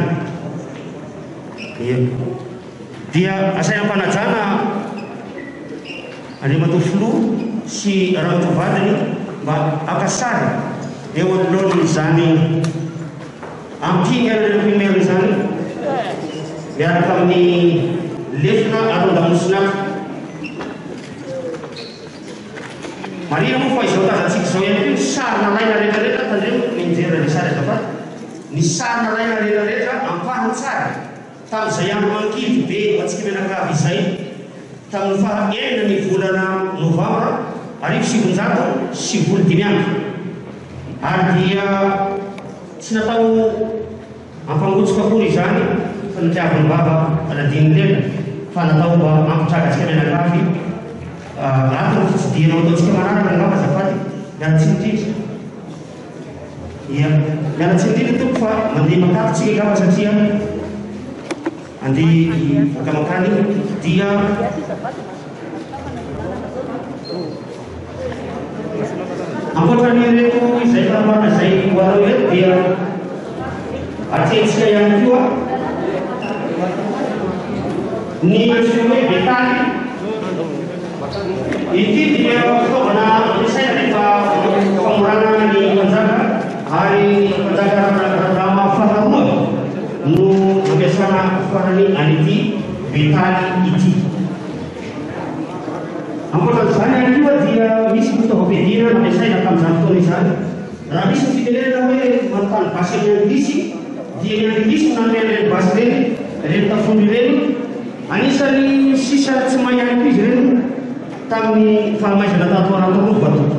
dia asaina mpanajana Andriamatoa sy Ramatoa vadiny mba akasary eo anoloany izany ampinga andrenam-pimerina izany miaraka amin'ny lefina aron-damosina marina moa fa izao kazatsika izao ihany koa ny sarina raina rehetrarehetra tandreo mijery ny sary azafady ny sarina raina rehetrarehetra ampahany tsara tamin'izay andro mankivy be atsika mianakavy izay tamin'ny fahaenina ny volana novambra 1995 ary dia tsy natao ampangotsika akory izany fa nitiavan'ny baba aladiny lela fa natao mba mampitragatsika mianakafy atony fitsidianao ataotsika manaraka ny baba zafady miaratsy mitindry miaratsy mitindry tompo fa mandeha makafitsika gaba satria andeha akamakany dia ankoatran'ireko izay faramana izay hoareo eto dia atetsika ihany koa ny hoe betaly ity dia fitaovana ampiasaina rehefa famorana ny manjaka ary manjaka rama faharoa no ampiasana farany an'ity betaly ity. Ankoatran'izany ihany koa dia misy fitaovam-piadina nampiasaina tamin'izany fotoana izany. Raha misy ny fitenenana hoe manontany basy amin'ny anglisy dia ny anglisy nanenany basy reny reny tafondry reny anisany sisa tsy mahianiko izy reny tamin'ny fahamaizana tato anaty roa batoko.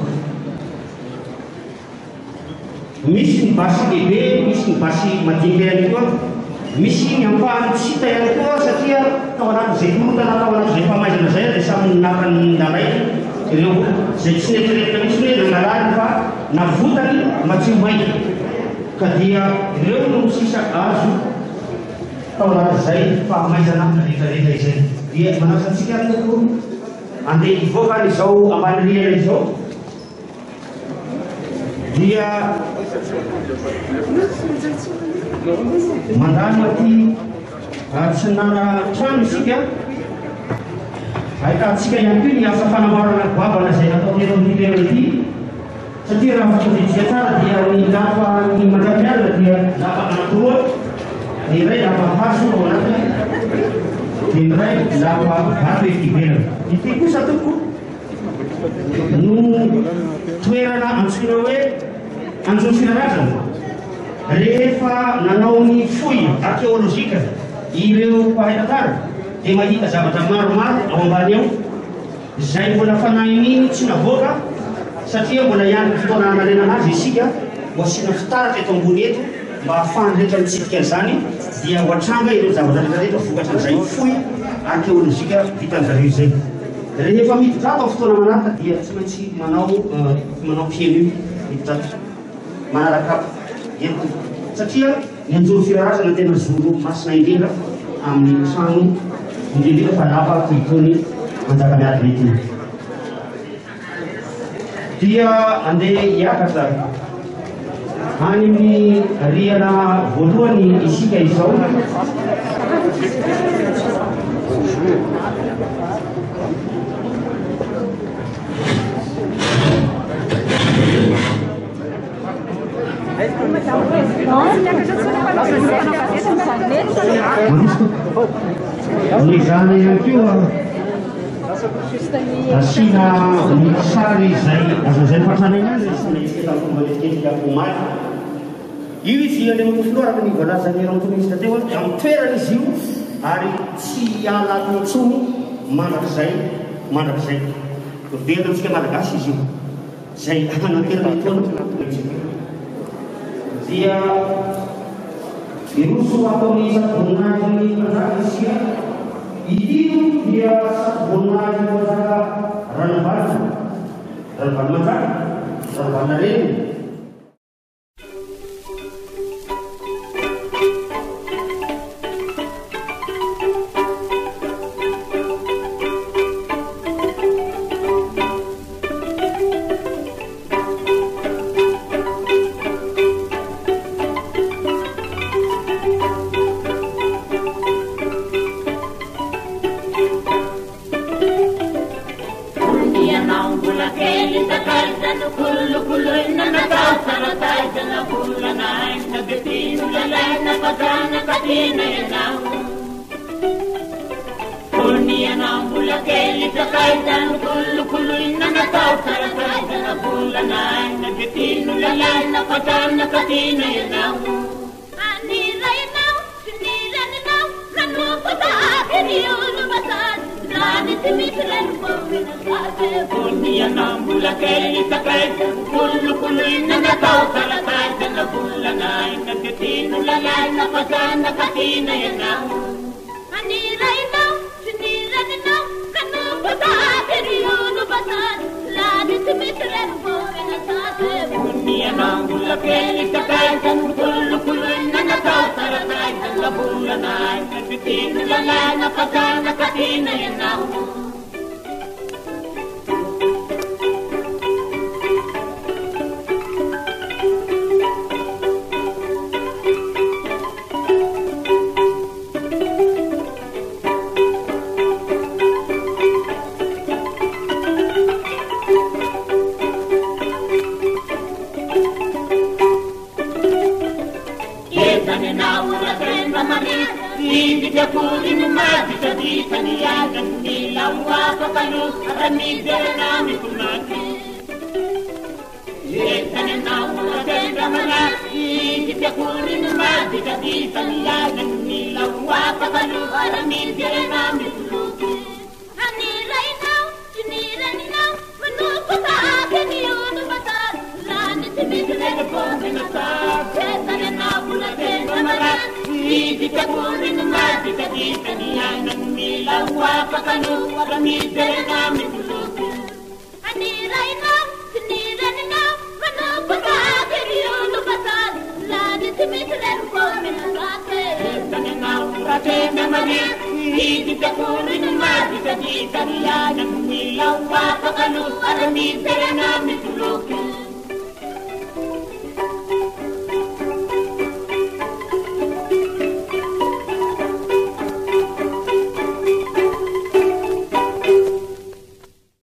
Misy ny basy lehibe, misy ny basy madinika ihany koa, misy ny ampahany tsita ihany koa satria tao anatin'izay korotana tao anatin'izay fahamaizana zay dia samy nakany nalay ireo zay tsy netriretina misy hoe nangalany fa navotany matsio maika ka dia ireo no sisa azo tao anatin'izay fahamaizana rehetrarehetra izay dia manasantsika noko andeha hivoaka izao ambany rihana izao dia mandany aty tsy nana trano isika ahitatsika ihany koa ny asa fanambarana goavana izay nataon'ireo milera ity satria raha fatovizia tsara dia ny lafa ny mandrapialina dia lafa anankiroa ny iray lafa haso ao anatiny dia ny iray lafa vato ekivelana ity kosa toko no toerana antsoina hoe anjony filarazana rehefa nanao ny foy arkéolozika ireo mpahaitantara dia mahita zavatra maromaro ao ambany ao izay mbola fanahin'iny tsy navoaka satria mbola ihany fotoana hanalena azy isika mbo asina fitaratra eto ambony eto mba ahafahany rehetra mitsidika an'izany dia hoatranga ireo zavatra rehetrarehetra vokatra an'izay foy arkéolozika vitan'zareo izay. Rehefa miditrato amin'ny fotoana manaraka dia tsy maintsy manao pieds nus miditrato manaraka ento satria ny anjoro filarazana tena zoro masina indrindra amin'ny trano indrindrindra fa lava toitony manjaka miady mety dia andeha hiakatra any amin'ny rihana voalohany isika izao ny zany ihany koa asina ny sary izay azazay fatranana azy fomba letiketiky akomaly io izy alemotofilo araka ny voalazany rantoministra teo amin'ny toerana izy io ary tsy alaty ntsony mandrakizay velona antsika malagasy izy io zay anaterana toana dia iroso ataony saboninahity ny manjaka isika itino dia saboninahity manjaka ranovalina manjaka ranovalina reny. Ani Thank you.